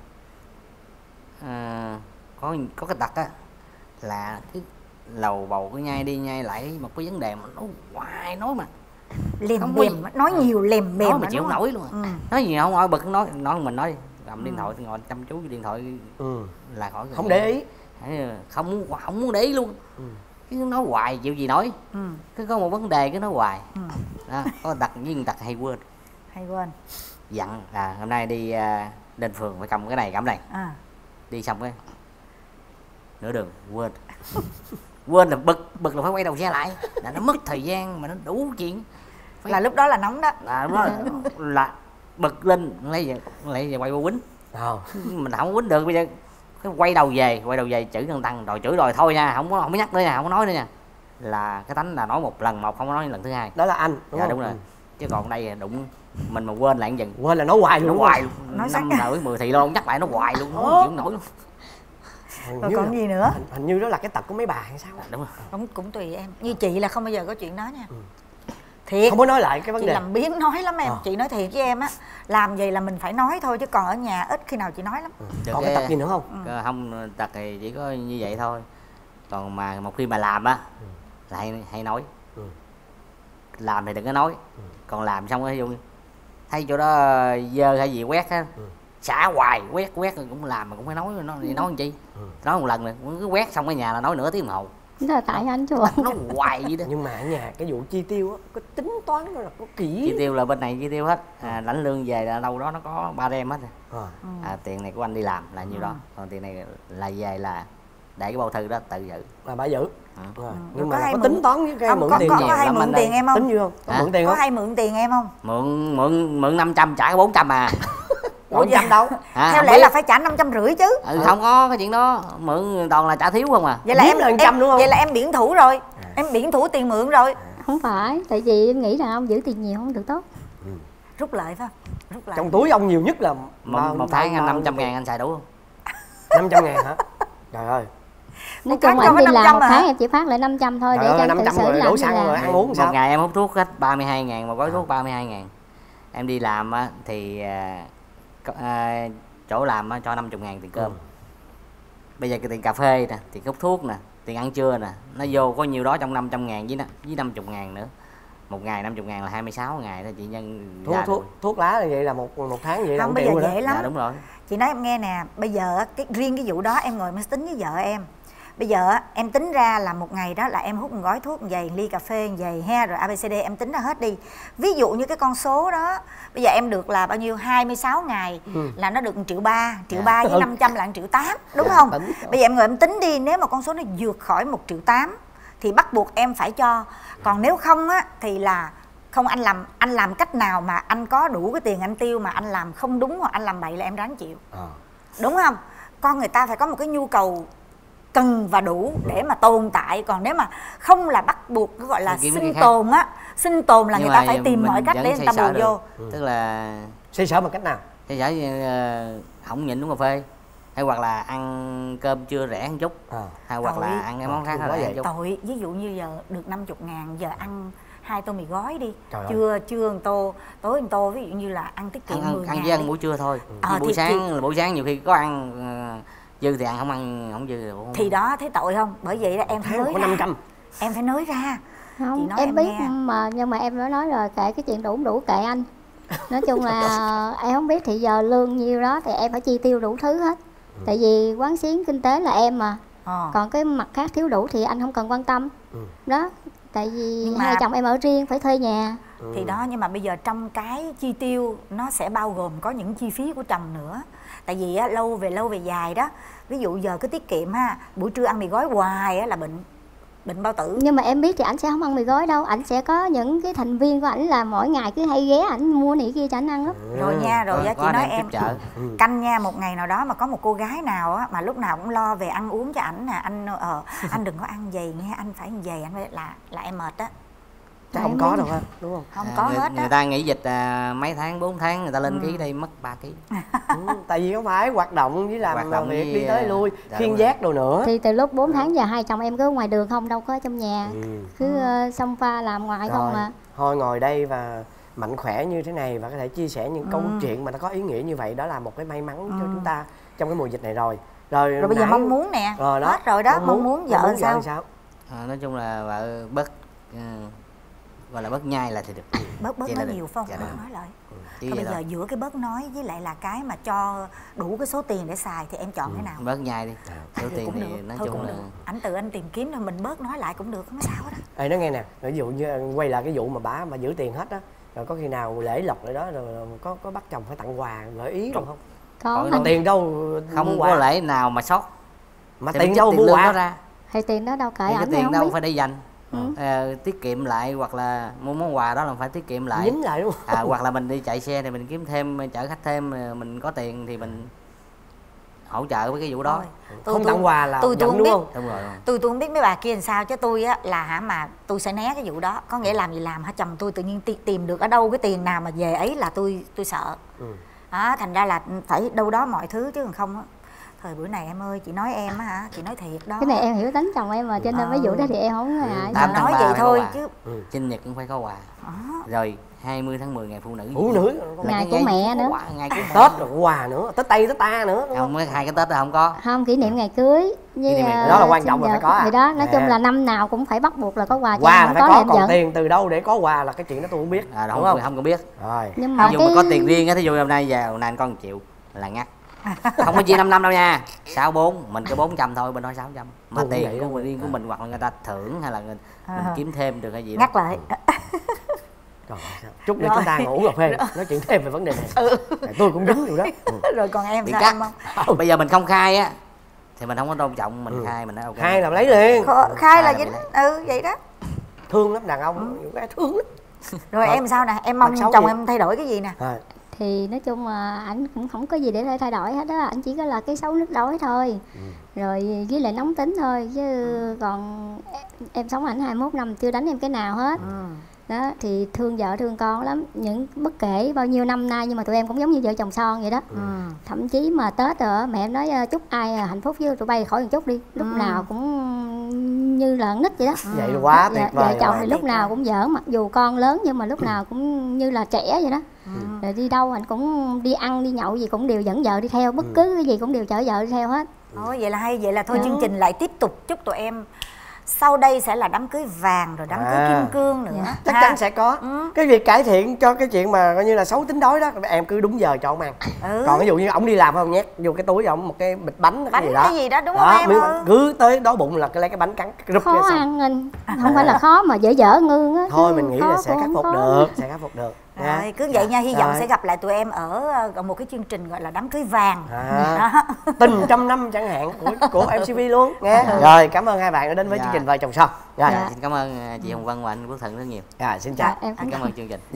Có cái tật á là cái lầu bầu cứ nhai đi nhai lại một cái vấn đề mà nó hoài nói mà Lèm bèm, nói nhiều lèm bèm nói mà chịu nổi luôn. Nói gì không hỏi bực, nói mình nói cầm điện thoại ngồi chăm chú cái điện thoại là khỏi không để ý, không muốn để ý luôn. Cứ nói hoài chịu gì nói. Cứ có một vấn đề cứ nói hoài. Đó, có tật với tật hay quên. Dặn hôm nay đi lên phường phải cầm cái này cầm này. Đi xong cái nửa đường quên là bực là phải quay đầu xe lại, là nó mất thời gian mà nó đủ chuyện. Là lúc đó là nóng đó. Lúc đó là bực lên lấy về quay qua quýnh. Mình không quýnh được, bây giờ cái quay đầu về chửi thằng Tăng rồi chửi rồi thôi nha, không có nhắc nữa nha, không có nói nữa nha. Là cái tánh là nói một lần không có nói lần thứ hai. Đó là anh đúng không? Đúng rồi. Chứ còn đây đụng mình mà quên lại dừng. Quên là nói hoài luôn. Nói 5 nửa 10 thì luôn nhắc lại nó hoài luôn, không chịu nổi luôn. Rồi còn gì nữa? Hình như đó là cái tật của mấy bà hay sao? Đúng rồi. Cũng tùy em. Như chị là không bao giờ có chuyện đó nha. Thiệt. Không có nói lại cái vấn đề. Chị làm biếng nói lắm em. Chị nói thiệt với em á, làm gì là mình phải nói thôi, chứ còn ở nhà ít khi nào chị nói lắm. Còn cái tật gì nữa không? Không, tật thì chỉ có như vậy thôi. Còn mà một khi mà làm á là hay nói. Làm thì đừng có nói. Còn làm xong ví dụ thấy chỗ đó dơ hay gì quét á, xả hoài quét cũng làm mà cũng phải nói làm chi. Nói một lần rồi cứ quét xong cái nhà là nói nửa tiếng đồng hồ. Đó là tại anh chứ nó hoài vậy đó. Nhưng mà ở nhà cái vụ chi tiêu á có tính toán nó là có kỹ. Chi tiêu là bên này chi tiêu hết. Lãnh lương về là đâu đó nó có 3 đêm hết rồi. Tiền này của anh đi làm là nhiêu đó, còn tiền này là về là để cái bao thư đó tự giữ. Là bà giữ. Nhưng mà có mượn... tính toán với cái mượn tiền nhiều. Có hay mượn tiền em không? Tính như không? Có mượn tiền không? Có hay mượn tiền em không? Mượn 500 trả 400 à. 400 đâu? Theo lẽ là phải trả 550 chứ. Không có cái chuyện đó, mượn toàn là trả thiếu không à. Vậy là em 100 đúng không? Vậy là em biển thủ rồi. Em biển thủ tiền mượn rồi. Không phải, tại vì em nghĩ rằng ông giữ tiền nhiều không được tốt. Rút lợi phải không? Rút lợi. Trong túi ông nhiều nhất là một tháng anh 500 ngàn anh xài đủ không? 500 ngàn hả? Trời ơi. Nói chung anh đi làm một tháng em chỉ phát lại 500 thôi. Để cho anh tự xử rồi đổ xăng rồi ăn uống sao? Một ngày em hút thuốc hết 32 ngàn, một gói thuốc 32 ngàn. Em đi làm thì chỗ làm cho 50 ngàn tiền cơm. Bây giờ cái tiền cà phê nè, tiền hút thuốc nè, tiền ăn trưa nè, nó vô có nhiêu đó trong 500 ngàn với 50 ngàn nữa. Một ngày 50 ngàn là 26 ngày đó chị nhân. Thuốc lá là vậy là một tháng vậy là không, bây giờ dễ lắm. Dạ đúng rồi. Chị nói em nghe nè, bây giờ riêng cái vụ đó em ngồi mới tính với vợ em. Bây giờ em tính ra là một ngày đó là em hút một gói thuốc vậy, ly cà phê vậy ha, rồi ABCD em tính ra hết đi. Ví dụ như cái con số đó bây giờ em được là bao nhiêu, 26 ngày là nó được 1,3 triệu, 1,3 với 500 là 1,8 triệu, đúng không? Bây giờ em ngồi em tính đi, nếu mà con số nó vượt khỏi 1,8 triệu thì bắt buộc em phải cho. Còn nếu không á thì là không, anh làm cách nào mà anh có đủ cái tiền anh tiêu mà anh làm không đúng hoặc anh làm bậy là em ráng chịu. Đúng không? Con người ta phải có một cái nhu cầu cần và đủ để mà tồn tại, còn nếu mà không là bắt buộc gọi là sinh tồn á, sinh tồn là nhưng người ta phải tìm mọi cách để người ta bù vô. Tức là xoay sở bằng cách nào? Xoay sở không nhịn uống cà phê, hay hoặc là ăn cơm trưa rẻ một chút, hay hoặc là ăn cái món khác rẻ một chút. Tội, ví dụ như giờ được 50 ngàn, giờ ăn 2 tô mì gói đi, trưa 1 tô, tối 1 tô, ví dụ như là ăn tiết kiệm 10 ngàn. Ăn với ăn buổi trưa thôi. Buổi sáng nhiều khi có ăn dư thì ăn, không ăn không dư thì đó, thấy tội không? Bởi vậy đó em phải nới ra. 500. Em phải nới ra. Không, em biết nghe. Mà nhưng mà em đã nói rồi, kệ cái chuyện đủ không đủ kệ anh. Nói chung là em không biết thì giờ lương nhiêu đó thì em phải chi tiêu đủ thứ hết. Tại vì quán xuyến kinh tế là em mà. Còn cái mặt khác thiếu đủ thì anh không cần quan tâm. Đó, tại vì hai chồng em ở riêng phải thuê nhà. Thì đó, nhưng mà bây giờ trong cái chi tiêu nó sẽ bao gồm có những chi phí của chồng nữa. Tại vì á, lâu về dài đó, ví dụ giờ cứ tiết kiệm ha, buổi trưa ăn mì gói hoài á là bệnh bao tử. Nhưng mà em biết thì ảnh sẽ không ăn mì gói đâu, ảnh sẽ có những cái thành viên của ảnh là mỗi ngày cứ hay ghé ảnh mua này kia cho ảnh ăn lắm. Rồi nha, rồi chị nói em canh nha, một ngày nào đó mà có một cô gái nào á mà lúc nào cũng lo về ăn uống cho ảnh nè, anh đừng có ăn vậy nghe, anh phải vậy, anh phải là em mệt á. Chắc không có đâu ha, đúng không? Không có hết Người á. ta nghỉ dịch mấy tháng 4 tháng người ta lên ký đây mất 3 ký. Tại vì không phải hoạt động với làm việc với, đi tới lui, khiêng giác đồ nữa. Thì từ lúc 4 tháng giờ hai chồng em cứ ở ngoài đường không, đâu có ở trong nhà. Cứ xông pha làm ngoài không mà. Thôi ngồi đây và mạnh khỏe như thế này và có thể chia sẻ những câu chuyện mà nó có ý nghĩa như vậy, đó là một cái may mắn cho chúng ta trong cái mùa dịch này rồi. Rồi bây giờ mong muốn nè, hết rồi đó, mong muốn vợ sao? Nói chung là vợ bớt gọi là bớt nhai là thì được. Bớt nói nhiều phải không? Bớt nói lại. Thôi bây giờ giữa cái bớt nói với lại là cái mà cho đủ cái số tiền để xài thì em chọn cái nào? Bớt nhai đi. Số tiền thì nói chung là anh tự anh tìm kiếm rồi mình bớt nói lại cũng được, không sao hết á. Ê, nói nghe nè, ví dụ như quay lại cái vụ mà bà mà giữ tiền hết á, rồi có khi nào lễ lộc rồi đó rồi có bắt chồng phải tặng quà gợi ý rồi không? Có. Mà tiền đâu không có lễ nào mà sót. Mà tiền đâu mua quà ra? Hay tiền đó đâu cởi cái ảnh tiền không đâu biết. phải để dành. Tiết kiệm lại, hoặc là mua món quà đó là phải tiết kiệm lại. Dính lại đúng không? Hoặc là mình đi chạy xe thì mình kiếm thêm, chở khách thêm, mình có tiền thì mình hỗ trợ với cái vụ đó. Không tặng quà là giận đúng không? Đúng rồi. Tôi không biết mấy bà kia làm sao, chứ tôi á là mà tôi sẽ né cái vụ đó. Có nghĩa làm gì làm hả, chồng tôi tự nhiên tìm được ở đâu cái tiền nào mà về ấy là tôi sợ. Thành ra là phải đâu đó mọi thứ chứ còn không á. Thời bữa này em ơi, chị nói em á hả, chị nói thiệt đó. Cái này em hiểu tính chồng em mà, cho nên mấy vụ đó thì em không ngại. Tao nói vậy thôi chứ. Sinh nhật cũng phải có quà. Rồi 20 tháng 10 ngày phụ nữ. Phụ nữ. Ngày của mẹ nữa. Ngày của mẹ. Tết rồi quà nữa, Tết Tây Tết Ta nữa. Không, hai cái Tết đó không có. Không, kỷ niệm ngày cưới với đó là quan trọng là phải có. Thì đó, nói chung là năm nào cũng phải bắt buộc là có quà. Quà là phải có, còn tiền từ đâu để có quà là cái chuyện đó tôi không biết. Đúng không? Không có biết. Rồi. Nhưng mà ví dụ có tiền riêng á, thí dụ hôm nay giờ hôm nay anh có 1 triệu là ngắt. Không có chia 5 năm đâu nha. 64, mình có 400 thôi, bên nói 600. Mà tiền của mình riêng của mình, hoặc là người ta thưởng hay là mình kiếm thêm được hay gì đó. Ngắt lại. Rồi, chút nữa chúng ta ngồi uống cà phê nói chuyện thêm về vấn đề này. Tôi cũng dính điều đó. Rồi còn em sao em không? Bây giờ mình không khai á thì mình không có tôn trọng, mình khai mình nói ok. Khai là lấy liền. Khai là dính. Vậy đó. Thương lắm, đàn ông cái thương lắm. Rồi em sao nè, em mong chồng em thay đổi cái gì nè? Thì nói chung là ảnh cũng không có gì để thay đổi hết á, ảnh chỉ có là cái xấu nước đói thôi. Rồi với lại nóng tính thôi, chứ còn em sống ảnh 21 năm chưa đánh em cái nào hết. Đó thì thương vợ thương con lắm, những bất kể bao nhiêu năm nay nhưng mà tụi em cũng giống như vợ chồng son vậy đó. Thậm chí mà Tết rồi mẹ em nói chúc ai hạnh phúc với tụi bay khỏi một chút đi, lúc nào cũng như là nít vậy đó. Vậy là quá tuyệt vời. Vợ chồng thì lúc nào cũng giỡn, mặc dù con lớn nhưng mà lúc nào cũng như là trẻ vậy đó. Rồi đi đâu anh cũng đi ăn đi nhậu gì cũng đều dẫn vợ đi theo, bất cứ cái gì cũng đều chở vợ đi theo hết. Vậy là hay, vậy là thôi chương trình lại tiếp tục chúc tụi em sau đây sẽ là đám cưới vàng rồi đám cưới kim cương nữa. Chắc chắn sẽ có. Cái việc cải thiện cho cái chuyện mà coi như là xấu tính đói đó, em cứ đúng giờ cho ông ăn. Còn ví dụ như ổng đi làm không, nhét vô cái túi ổng một cái bịch bánh cái gì đó đúng không em? Cứ tới đói bụng là lấy cái bánh cắn rúp khó ăn anh, không phải là khó mà dở ngương á. Thôi mình nghĩ là sẽ khắc phục được, sẽ khắc phục được. Rồi cứ vậy nha, hy vọng sẽ gặp lại tụi em ở một cái chương trình gọi là đám cưới vàng. Tình trăm năm chẳng hạn của MCV luôn nghe. Rồi cảm ơn hai bạn đã đến với chương trình Vợ Chồng Son. Xin cảm ơn chị Hồng Vân và anh Quốc Thuận rất nhiều. Xin chào. Em cảm ơn chương trình.